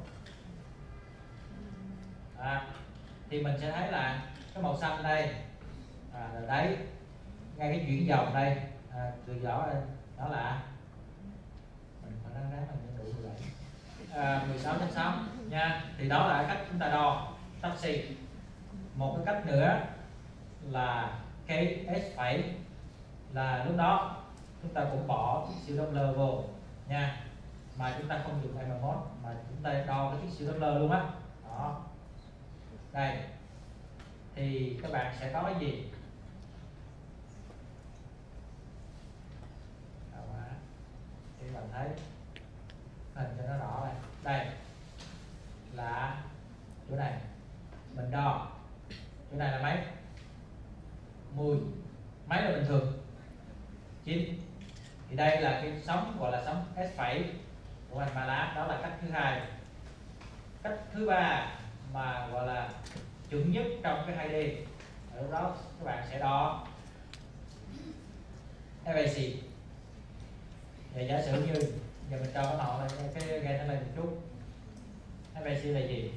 Thì mình sẽ thấy là cái màu xanh đây là đấy, ngay cái chuyển dòng đây, từ rõ đây đó là mình phải ráng mình đủ 17, 16.6 nha. Thì đó là cách chúng ta đo tắp xi. Một cái cách nữa là cái S phẩy, là lúc đó chúng ta cũng bỏ tissue Doppler vô nha, mà chúng ta không dùng M1 mà chúng ta đo cái tissue Doppler luôn á. Đó, đây thì các bạn sẽ có cái gì? Thì bạn thấy hình cho nó rõ này, đây là chỗ này mình đo, chỗ này là mấy? 10, mấy là bình thường? 9. Thì đây là cái sóng gọi là sóng S phẩy của anh Malap, đó là cách thứ hai. Cách thứ ba mà gọi là chuẩn nhất trong cái 2D, ở lúc đó các bạn sẽ đo FAC. Và giả sử như giờ mình cho nó lên cái gain nó lên một chút, FAC là gì?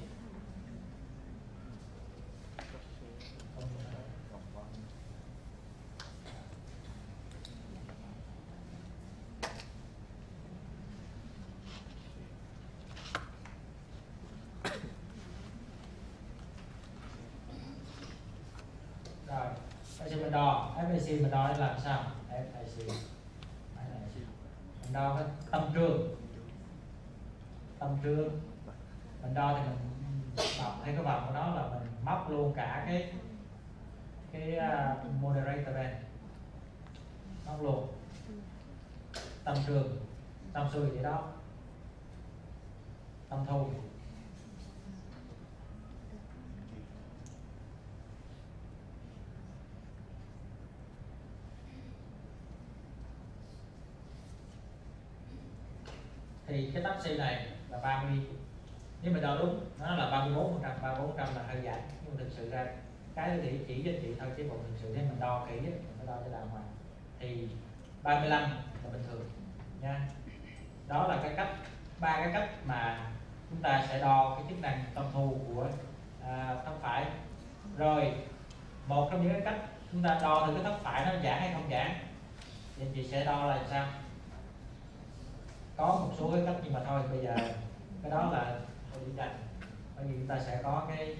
Rồi, bây giờ mình đo FAC, mình đo để làm sao? FAC mình đo cái tâm trương, mình đo thì mình đọc thấy cái vòng của nó là mình móc luôn cả cái moderator band, móc luôn tâm trương, tâm xuôi vậy đó, tâm thu. Thì cái tắp C này là 30, nếu mà đo đúng nó là 34%, 34% là hơi giảm, nhưng mà thực sự ra cái để chỉ cho chị thôi, chứ còn thực sự nếu mình đo kỹ mình phải đo cho đàng hoàng. Thì 35 là bình thường nha. Đó là cái cách, ba cái cách mà chúng ta sẽ đo cái chức năng tâm thu của thất phải. Rồi một trong những cái cách chúng ta đo được cái thất phải nó giãn hay không giãn thì chị sẽ đo là sao? Có một số cái cách nhưng mà thôi bây giờ cái đó là thôi đi dành, bởi vì chúng ta sẽ có cái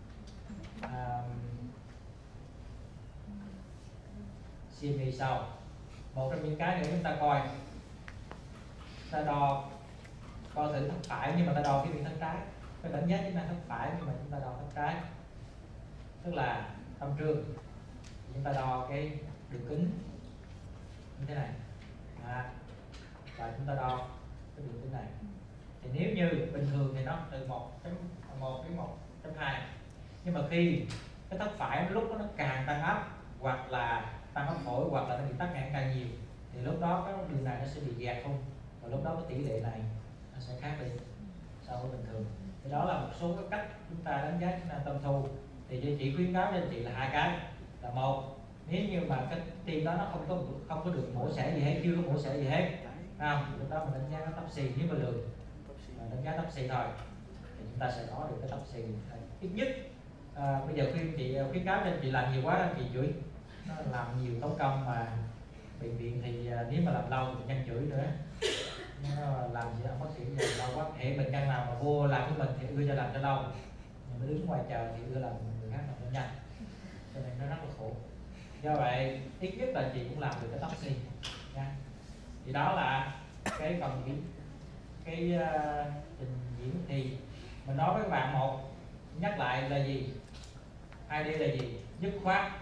CME sau. Một trong những cái nữa chúng ta coi, ta đo coi thử thất phải nhưng mà ta đo cái viên thất trái, cái đánh giá chức năng thất phải nhưng mà chúng ta đo thất trái, tức là tâm trương, chúng ta đo cái đường kính như thế này và chúng ta đo cái đường kính này. Thì nếu như bình thường thì nó từ 1.1 đến 1.2, nhưng mà khi cái thất phải lúc đó nó càng tăng áp hoặc là tăng áp phổi hoặc là nó bị tắc nghẽn càng nhiều thì lúc đó cái đường này nó sẽ bị gạt không, và lúc đó cái tỷ lệ này nó sẽ khác đi so với bình thường. Thì đó là một số các cách chúng ta đánh giá chức năng tâm thu. Thì chị khuyến cáo cho anh chị là hai cái, là một, nếu như mà cái tim đó nó không có được mổ xẻ gì hết, chưa có mổ xẻ gì hết không, lúc đó mình đánh giá nó tắp xì, nếu mà được đánh giá tắp xì thôi thì chúng ta sẽ có được cái tắp xì ít nhất. Bây giờ khuyến cáo cho anh chị làm nhiều quá anh chị chửi, nó làm nhiều tốn công mà bệnh viện thì nếu mà làm lâu thì nhân chửi nữa, nó làm gì đó bác sĩ giờ lâu quá, hệ bệnh nhân nào mà vô làm với mình thì ưa cho làm cho lâu, nhưng mà đứng ngoài chờ thì ưa làm người khác làm cho nhanh, cho nên nó rất là khổ. Do vậy ít nhất là chị cũng làm được cái tóc xì nha. Thì đó là cái phần cái trình diễn. Thì mình nói với các bạn một, nhắc lại là gì, 2D là gì, dứt khoát.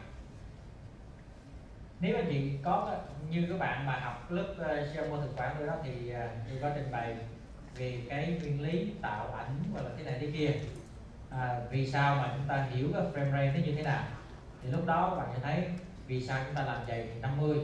Nếu anh chị có như các bạn mà học lớp siêu mô thực quản nữa đó thì có trình bày về cái nguyên lý tạo ảnh hoặc là thế này thế kia, vì sao mà chúng ta hiểu cái frame rate nó như thế nào, thì lúc đó các bạn sẽ thấy vì sao chúng ta làm dày thì 50,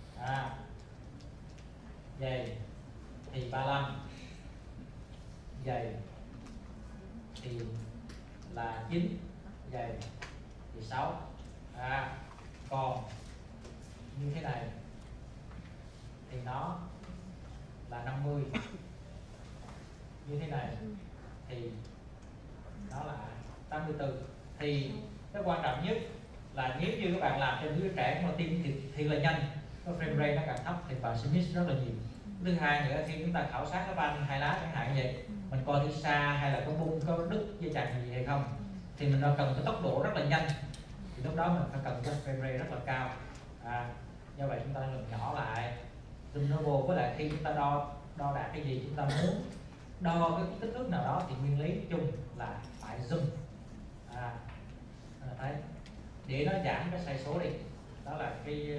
dày thì 35, dày thì là 9, dày thì 6. Còn như thế này thì nó là 50, như thế này thì nó là 84. Thì cái quan trọng nhất là nếu như các bạn làm cho đứa trẻ mà tim thì là nhanh, cái frame rate nó càng thấp thì bạn sẽ miss rất là nhiều. Thứ hai nữa, khi chúng ta khảo sát cái van hai lá chẳng hạn vậy, mình coi thử xa hay là có bung có đứt dây chằng gì hay không, thì mình cần cái tốc độ rất là nhanh, thì lúc đó mình phải cần cái frame rate rất là cao. Do vậy chúng ta làm nhỏ lại zoom nó vô, với lại khi chúng ta đo đạt cái gì chúng ta muốn đo cái kích thước nào đó thì nguyên lý chung là phải zoom. Thấy để nó giảm cái sai số đi, đó là cái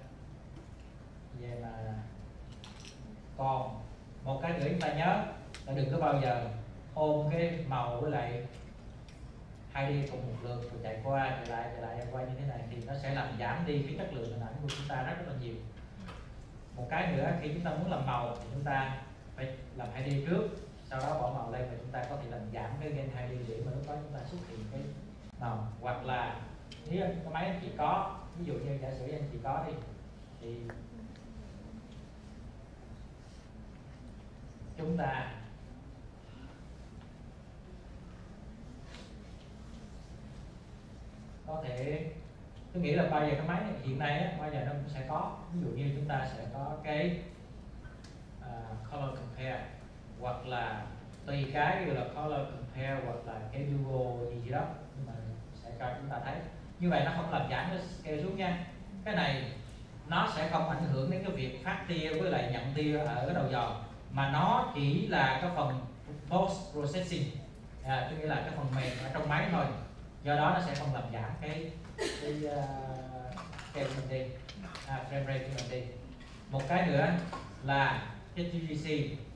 về mà. Còn một cái nữa chúng ta nhớ là đừng có bao giờ ôm cái màu với lại 2D cùng một lượt rồi chạy qua chạy lại như thế này thì nó sẽ làm giảm đi cái chất lượng hình ảnh của chúng ta rất là nhiều. Một cái nữa, khi chúng ta muốn làm màu thì chúng ta phải làm 2D trước, sau đó bỏ màu lên và chúng ta có thể làm giảm cái gain 2D để mà lúc đó chúng ta xuất hiện cái màu. Hoặc là nếu cái máy anh chị có, ví dụ như giả sử anh chị có đi thì chúng ta có thể, tôi nghĩ là bao giờ cái máy này, hiện nay á, bao giờ nó cũng sẽ có, ví dụ như chúng ta sẽ có cái color compare, hoặc là tùy cái là color compare hoặc là cái Google gì đó, nhưng mà sẽ cho chúng ta thấy như vậy. Nó không làm giảm cái scale xuống nha. Cái này nó sẽ không ảnh hưởng đến cái việc phát tia với lại nhận tia ở cái đầu dò, mà nó chỉ là cái phần post processing, tức nghĩa là cái phần mềm ở trong máy thôi. Do đó nó sẽ không làm giảm cái scale của mình đi, frame rate của mình đi. Một cái nữa là cái TGC.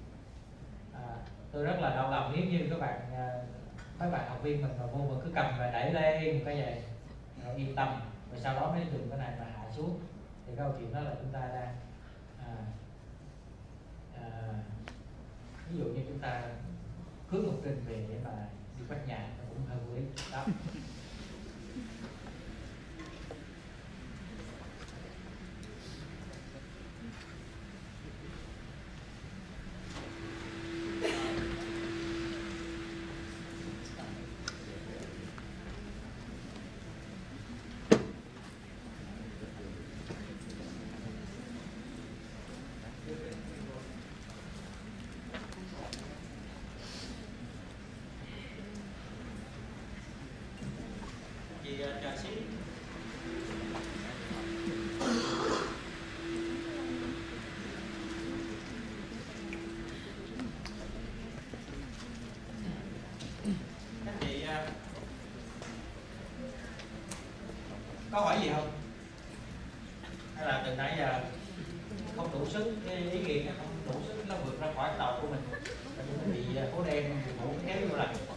Tôi rất là đau lòng nếu như các bạn mấy bạn học viên mình mà vô mà cứ cầm và đẩy lên một cái vậy rồi yên tâm, rồi sau đó mới dùng cái này mà hạ xuống, thì câu chuyện đó là chúng ta đang ví dụ như chúng ta cưới một trình về để mà đi quét nhà, nó cũng hơi vô lý đó. Chờ xíu. Các chị có hỏi gì không? Hay là từ nãy giờ không đủ sức, cái ý nghĩa không đủ sức, nó vượt ra khỏi cái đầu của mình, mình bị hố đen, bị hố kéo vô lại.